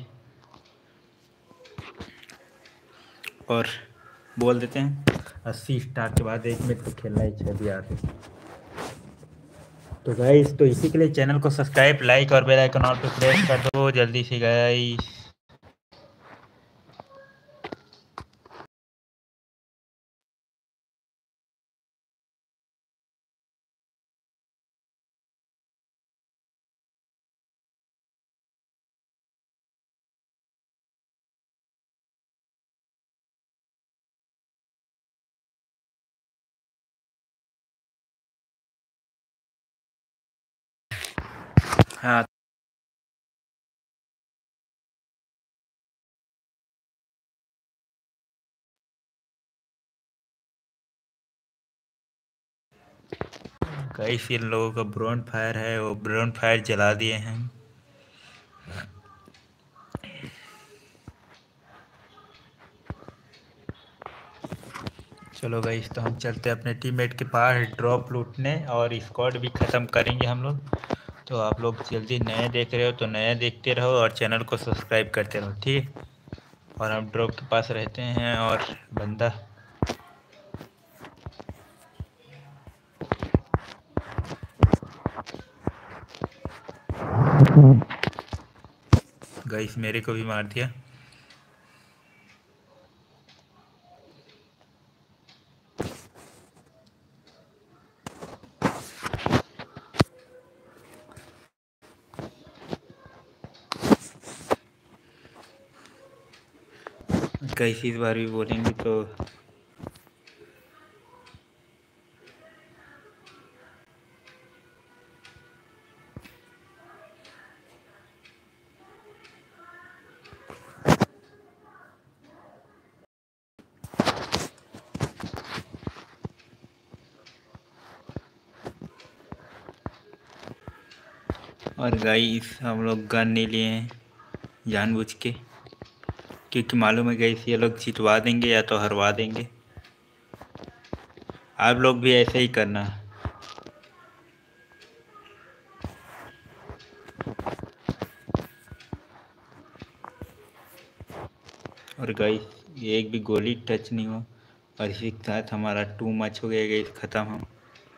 और बोल देते हैं अस्सी स्टार के बाद एक मैच तो खेलना ही चाहिए यार। तो गाइस तो इसी के लिए चैनल को सब्सक्राइब, लाइक और बेल आइकन ऑल पे प्रेस कर दो जल्दी से गाइस। हाँ गाइस, इन लोगों का ब्रोन फायर है, वो ब्रोन फायर जला दिए हैं। चलो गाइस, तो हम चलते हैं अपने टीममेट के पास ड्रॉप लूटने, और स्क्वाड भी ख़त्म करेंगे हम लोग। तो आप लोग जल्दी नए देख रहे हो तो नए देखते रहो, और चैनल को सब्सक्राइब करते रहो, ठीक है। और हम ड्रॉप के पास रहते हैं, और बंदा गाइस मेरे को भी मार दिया। गाइस इस बार भी बोलेंगे तो और गाइस हम लोग गन नहीं लिए हैं जानबूझ के, क्योंकि मालूम है गाइस ये लोग जितवा देंगे या तो हरवा देंगे। आप लोग भी ऐसे ही करना। और गाइस एक भी गोली टच नहीं हुआ, और इसी के साथ हमारा टू मैच हो गया गाइस ख़त्म। हम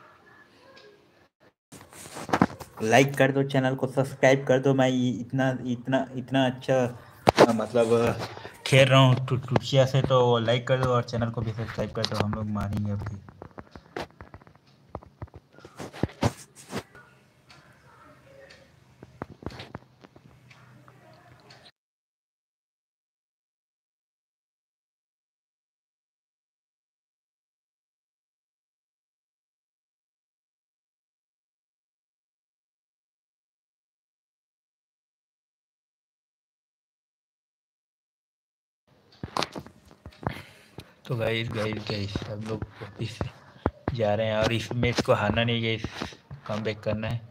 लाइक कर दो, चैनल को सब्सक्राइब कर दो। मैं ये इतना इतना इतना अच्छा अ, मतलब अ, खेल रहा हूँ टू टूटिया से, तो लाइक कर दो और चैनल को भी सब्सक्राइब कर दो। हम लोग मारेंगे अभी। तो गाइस गाइस गाइस हम लोग वापिस जा रहे हैं, और इस मैच को हारना नहीं गाइस, कम बैक करना है।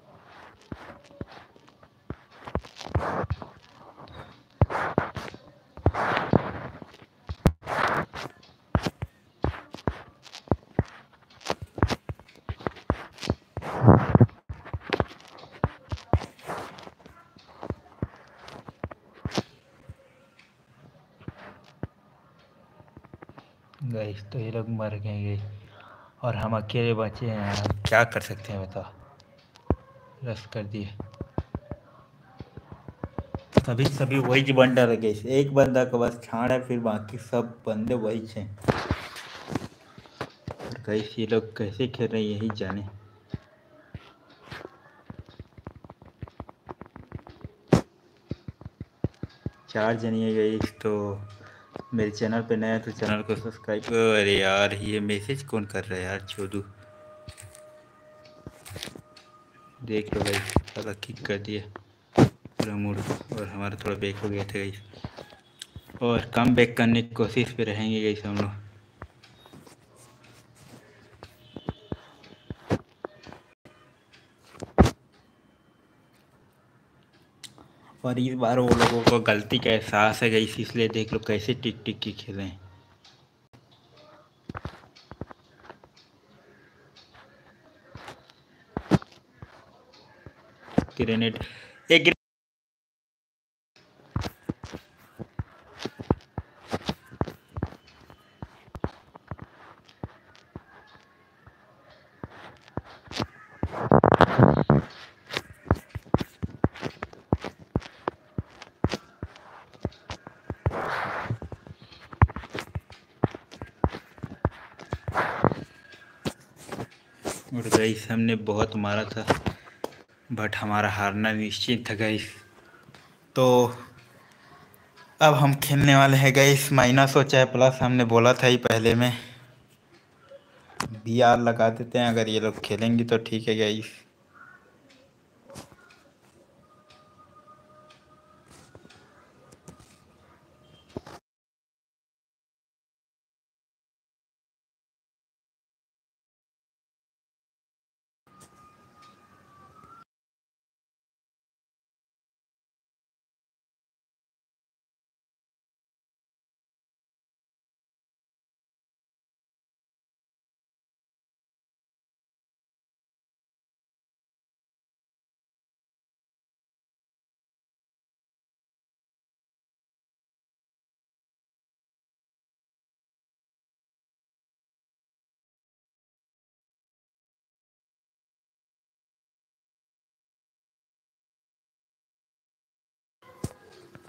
गाइस तो ये लोग मर गए गाइस, और हम अकेले बचे हैं यार, अब क्या कर सकते हैं बताओ। रस कर दिए सभी सभी वही बंडा लगे, एक बंदा का बस छाड़ है, फिर बाकी सब बंदे वही हैं। और गाइस ये लोग कैसे खेल रहे हैं यही जाने। चार जनिए गाइस, तो मेरे चैनल पे नया तो चैनल को सब्सक्राइब करो। अरे यार ये मैसेज कौन कर रहा है यार, छोड़ू। देख लो गाइस, साला किक कर दिया पूरा मूड, और हमारा थोड़ा बैक हो गया था गाइस, और कम बैक करने की कोशिश पे रहेंगे गाइस हम लोग। और इस बार वो लोगों को गलती का एहसास है गाइस, इसलिए देख लो कैसे टिक टिक की खेले हैं। ग्रेनेड एक और गाइस हमने बहुत मारा था, बट हमारा हारना निश्चित था गाइस। तो अब हम खेलने वाले हैं गाइस, माइनस हो चाहे प्लस, हमने बोला था ही पहले में। बी आर लगा देते हैं, अगर ये लोग खेलेंगे तो ठीक है गाइस।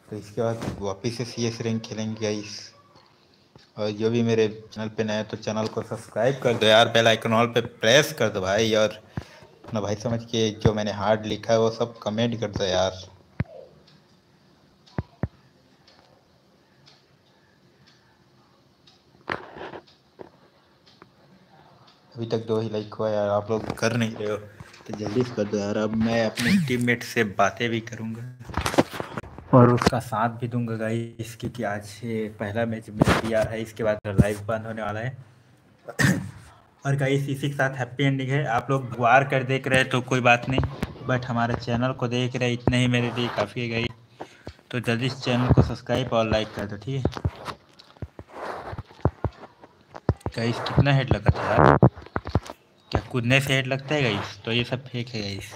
तो इसके बाद वापस से सी एस रैंक खेलेंगे गाइस। और जो भी मेरे चैनल पे नया है तो चैनल को सब्सक्राइब कर दो यार, बेल आइकन ऑल पे प्रेस कर दो भाई। और अपना भाई समझ के जो मैंने हार्ड लिखा है वो सब कमेंट कर दो यार। अभी तक दो ही लाइक हुआ यार, आप लोग कर नहीं रहे हो तो जल्दी से कर दो यार। अब मैं अपने टीममेट से बातें भी करूँगा और उसका साथ भी दूंगा गाइस, क्योंकि आज ये पहला मैच मेरा भी आ रहा है, इसके बाद लाइव बंद होने वाला है। और गाइस इसी के साथ हैप्पी एंडिंग है। आप लोग वार कर देख रहे हैं तो कोई बात नहीं, बट हमारे चैनल को देख रहे इतने ही मेरे लिए काफ़ी है गाइस। तो जल्दी से चैनल को सब्सक्राइब और लाइक कर दो, ठीक है गाइस। कितना हेड लगा था यार, क्या कूदने से हेड लगता है गाइस? तो ये सब फेक है गाइस,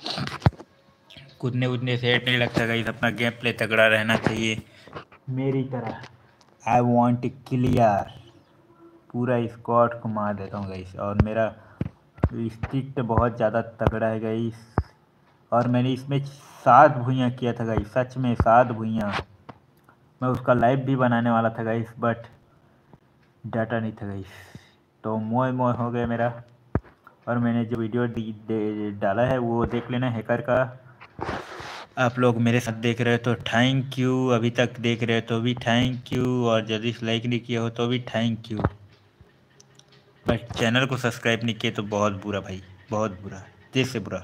कूदने उदने से हेड नहीं लगता गाइस। अपना गेम प्ले तगड़ा रहना चाहिए मेरी तरह। आई वॉन्ट टू क्लियर, पूरा स्क्वाड को मार देता हूँ गाइस। और मेरा स्टिक तो बहुत ज़्यादा तगड़ा है गाइस। और मैंने इसमें सात भुइयाँ किया था गाइस, सच में सात भुइयाँ। मैं उसका लाइव भी बनाने वाला था गाइस, बट डाटा नहीं था गाइस, तो मोए मोए हो गया मेरा। और मैंने जो वीडियो डाला है वो देख लेना हैकर का। आप लोग मेरे साथ देख रहे हो तो थैंक यू, अभी तक देख रहे हो तो भी थैंक यू, और जल्दी से लाइक नहीं किया हो तो भी थैंक यू। बट चैनल को सब्सक्राइब नहीं किए तो बहुत बुरा भाई, बहुत बुरा, दिल से बुरा।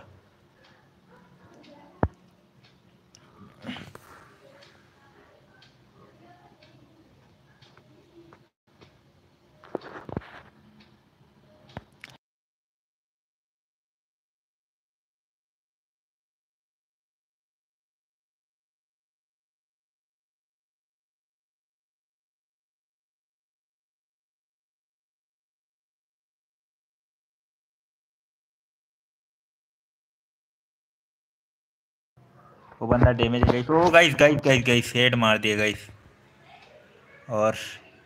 वो बंदा डैमेज गई तो guys guys guys guys head मार दिया गाइस। और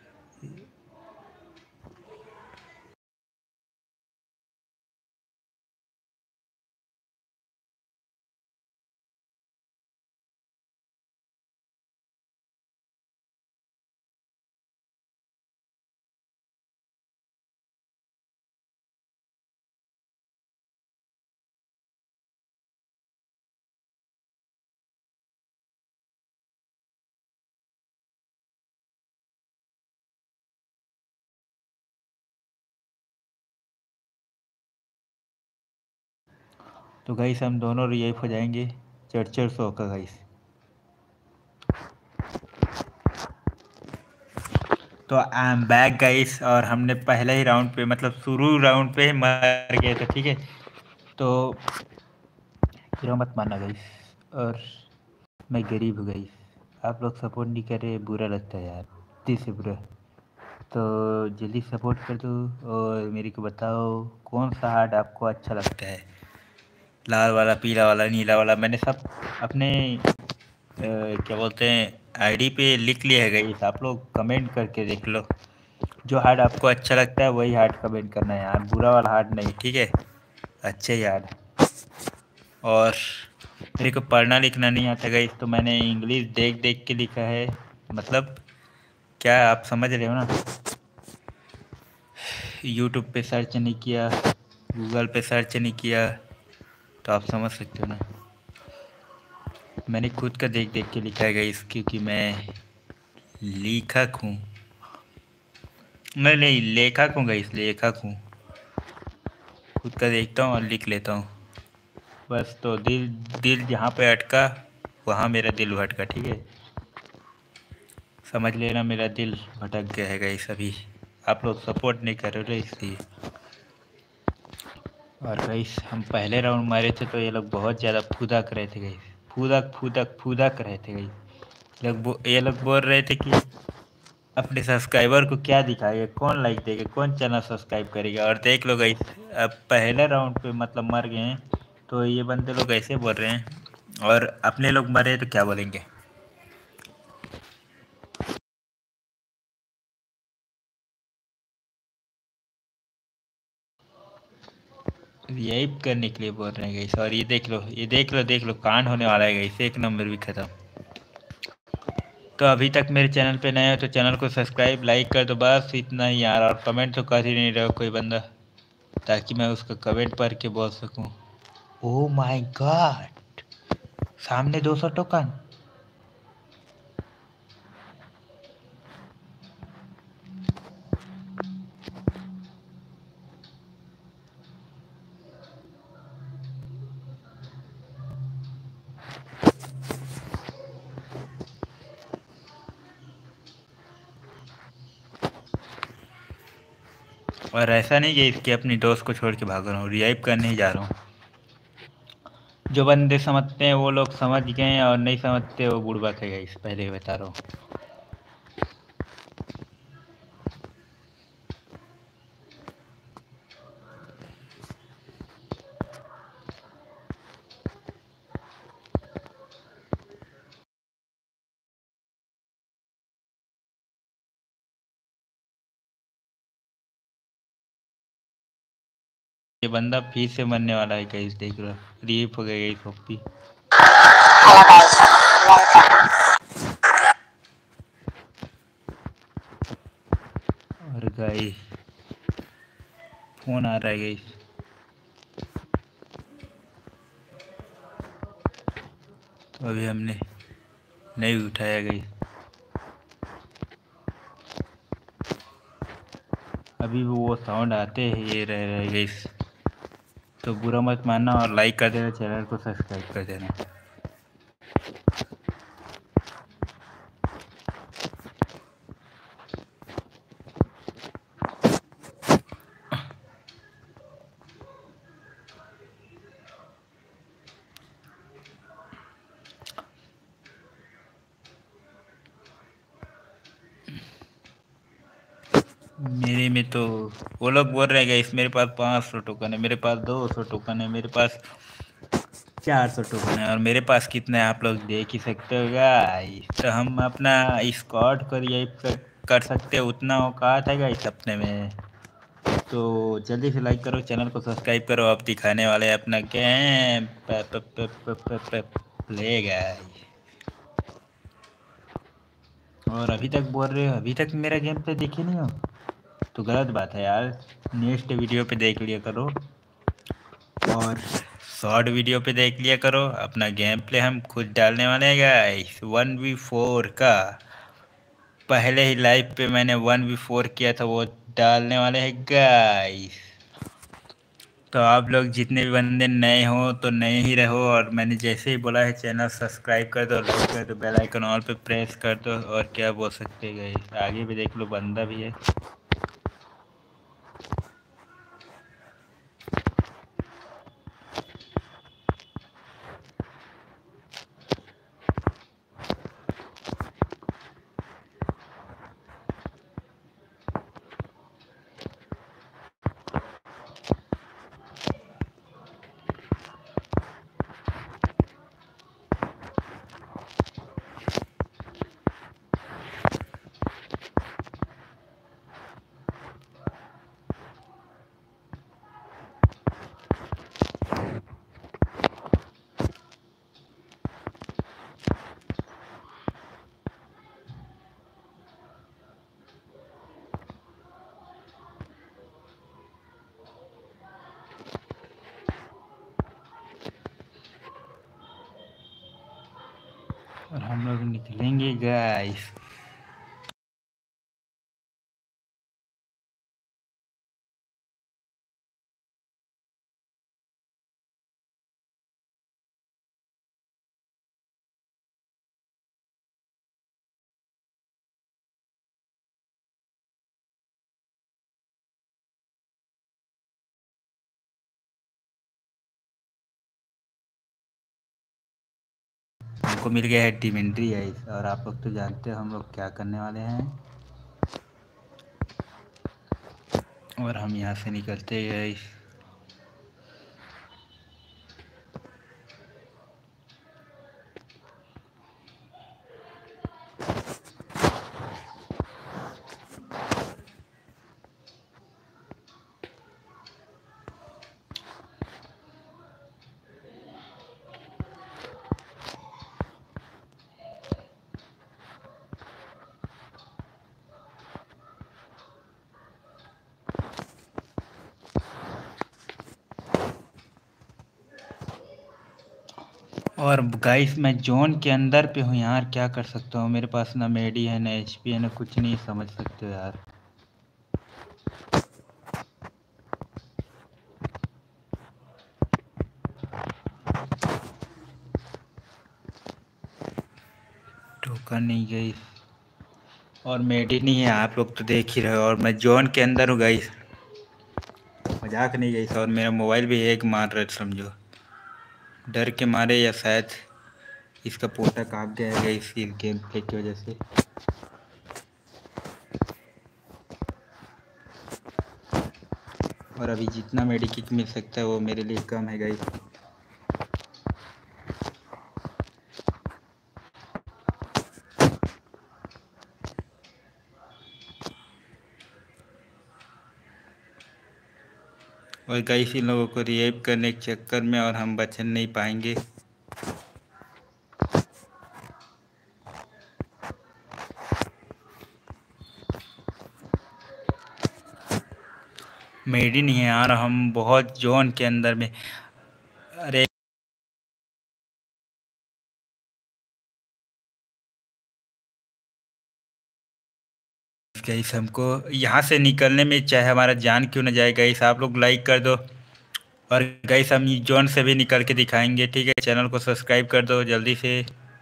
तो गाइस हम दोनों रिवाइव हो जाएंगे चढ़ चढ़ सौ का गाइस। तो आई एम बैक गाइस, और हमने पहले ही राउंड पे मतलब शुरू राउंड पे ही मर गए थे, ठीक है। तो हीरो मत मानना गाइस। और मैं गरीब हूँ गाइस, आप लोग सपोर्ट नहीं कर रहे, बुरा लगता है यार, दिल से बुरा। तो जल्दी सपोर्ट कर दो और मेरे को बताओ कौन सा हार्ड आपको अच्छा लगता है, लाल वाला, पीला वाला, नीला वाला। मैंने सब अपने अ, क्या बोलते हैं आईडी पे लिख लिया है गाइस, आप लोग कमेंट करके देख लो। जो हार्ड आपको अच्छा लगता है वही हार्ड कमेंट करना है यार, बुरा वाला हार्ड नहीं, ठीक है, अच्छे यार। और मेरे को पढ़ना लिखना नहीं आता गाइस, तो मैंने इंग्लिश देख देख के लिखा है। मतलब क्या आप समझ रहे हो ना, यूट्यूब पे सर्च नहीं किया, गूगल पे सर्च नहीं किया, तो आप समझ सकते हो ना। मैंने खुद का देख देख के लिखा है गाइस, क्योंकि मैं लेखक हूँ। मैं नहीं, लेखक हूँ गाइस, लेखक हूँ। खुद का देखता हूँ और लिख लेता हूँ बस। तो दिल दिल जहाँ पे अटका वहाँ मेरा दिल भटका, ठीक है, समझ लेना मेरा दिल भटक गया है गाइस अभी। आप लोग सपोर्ट नहीं कर रहे हो इसलिए। और गाइस हम पहले राउंड मारे थे तो ये लोग बहुत ज़्यादा फूदक रहे थे गाइस, फूदक फूदक फूदक रहे थे गाइस। लोग वो ये लोग बोल रहे थे कि अपने सब्सक्राइबर को क्या दिखाएगा, कौन लाइक देगा, कौन चैनल सब्सक्राइब करेगा। और देख लो गाइस अब पहले राउंड पे मतलब मर गए हैं, तो ये बंदे लोग ऐसे बोल रहे हैं। और अपने लोग मरे तो क्या बोलेंगे। यही करने के लिए बोल रहे हैं गाइस। और ये देख लो, ये देख लो, देख लो कांड होने वाला है गाइस, एक नंबर भी खत्म। तो अभी तक मेरे चैनल पे नए हो तो चैनल को सब्सक्राइब लाइक कर दो, बस इतना ही यार। और कमेंट तो कर ही नहीं रहे हो कोई बंदा, ताकि मैं उसका कमेंट पढ़ के बोल सकूं। ओह माय गॉड, सामने दो सौ टोकन। और ऐसा नहीं कि इसके अपनी दोस्त को छोड़ के भाग रहा हूँ, रिवाइव करने ही जा रहा हूँ। जो बंदे समझते हैं वो लोग समझ गए हैं, और नहीं समझते वो बुड़बक है गाइस, पहले ही बता रहा हूँ। ये बंदा फिर से मरने वाला है गाइस, देख लो रिवाइव हो गया गाइस पप्पी। और गाइस फोन आ रहा है गाइस, तो अभी हमने नहीं उठाया गाइस। अभी वो साउंड आते हैं ये रह रहे गाइस, तो बुरा मत मानना और लाइक कर देना, चैनल को सब्सक्राइब कर देना। मेरे में तो वो लोग बोल रहे हैं गाइस मेरे पास पाँच सौ टोकन है, मेरे पास दो सौ टोकन है, मेरे पास चार सौ टोकन है, और मेरे पास कितना है आप लोग देख ही सकते हो गाइस। तो हम अपना स्क्वाड को रिवाइव कर, कर सकते हो, उतना औकात है गाइस अपने में। तो जल्दी से लाइक करो, चैनल को सब्सक्राइब करो। अब दिखाने वाले हैं अपना गेम प्ले गाइस। और अभी तक बोल रहे हो अभी तक मेरा गेम प्ले देखे नहीं हो, तो गलत बात है यार। नेक्स्ट वीडियो पे देख लिया करो, और शॉर्ट वीडियो पे देख लिया करो। अपना गेम प्ले हम खुद डालने वाले हैं गाइस, वन वी फोर का। पहले ही लाइव पे मैंने वन वी फोर किया था, वो डालने वाले हैं गाइस। तो आप लोग जितने भी बंदे नए हो तो नए ही रहो, और मैंने जैसे ही बोला है चैनल सब्सक्राइब कर दो, लाइक कर दो, बेल आइकन ऑल पे प्रेस कर दो। और क्या बोल सकते हैं गाइस, आगे भी देख लो बंदा भी है। और हम लोग निकलेंगे गाइस। हमको मिल गया है टीम एंट्री गाइस, और आप लोग तो जानते हो हम लोग क्या करने वाले हैं। और हम यहाँ से निकलते हैं गाइस। और गाइस मैं जोन के अंदर पे हूँ यार, क्या कर सकता हूँ। मेरे पास ना मेडी है ना एचपी है ना कुछ, नहीं समझ सकते हो यार। टोकन नहीं गई और मेडी नहीं है, आप लोग तो देख ही रहे हो। और मैं जोन के अंदर हूँ गाइस, मजाक नहीं गई। और मेरा मोबाइल भी एक मार रहा है समझो, डर के मारे या शायद इसका पोटा काट गया है इस गेम प्ले की वजह से। और अभी जितना मेडी किक मिल सकता है वो मेरे लिए कम है गाइस। और गाइस इन लोगों को रिएप करने के चक्कर में और हम बच नहीं पाएंगे। मेडी नहीं है यार, हम बहुत जोन के अंदर में। अरे गाइस हमको यहाँ से निकलने में चाहे हमारा जान क्यों न जाए गाइस, आप लोग लाइक कर दो। और गाइस हम जोन से भी निकल के दिखाएंगे, ठीक है। चैनल को सब्सक्राइब कर दो जल्दी से।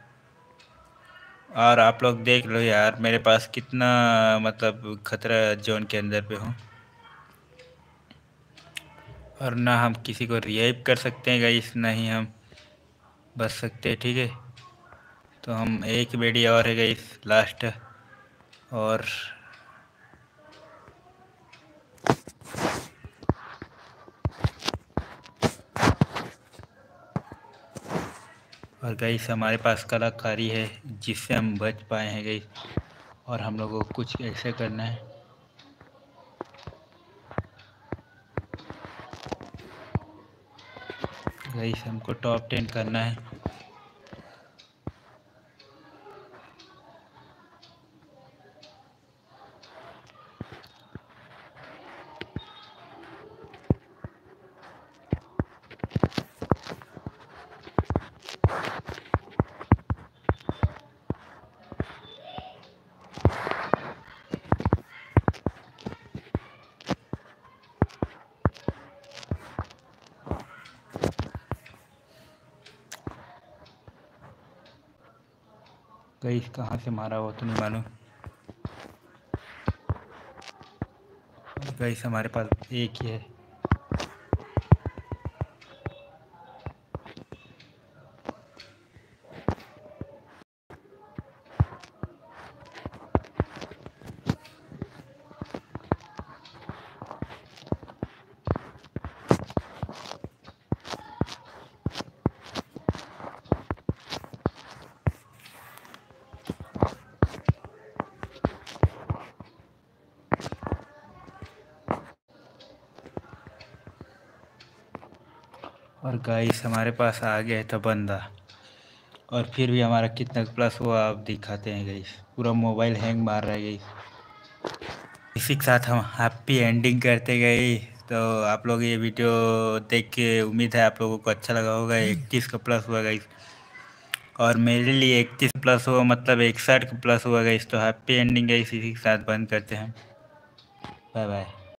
और आप लोग देख लो यार मेरे पास कितना मतलब खतरा जोन के अंदर पे हूँ। और ना हम किसी को रिवाइव कर सकते हैं गाइस, ना ही हम बच सकते हैं, ठीक है। तो हम एक बेड़ी और है गाइस लास्ट। और और गाइस हमारे पास कलाकारी है जिससे हम बच पाए हैं गाइस। और हम लोगों को कुछ ऐसे करना है गाइस, हमको टॉप टेन करना है। गाइस कहाँ से मारा वो तो नहीं मालूम। गाइस हमारे पास एक ही है। और गाइस हमारे पास आ गया था बंदा, और फिर भी हमारा कितना प्लस हुआ आप दिखाते हैं गाइस। पूरा मोबाइल हैंग मार रहा है गाइस। इसी के साथ हम हैप्पी एंडिंग करते गए। तो आप लोग ये वीडियो देख के उम्मीद है आप लोगों को अच्छा लगा होगा। इक्कीस का प्लस हुआ गाइस, और मेरे लिए इकतीस प्लस हुआ मतलब इकसठ का प्लस हुआ गाइस। तो हैप्पी एंडिंग गाइस इसी के साथ बंद करते हैं। Bye bye.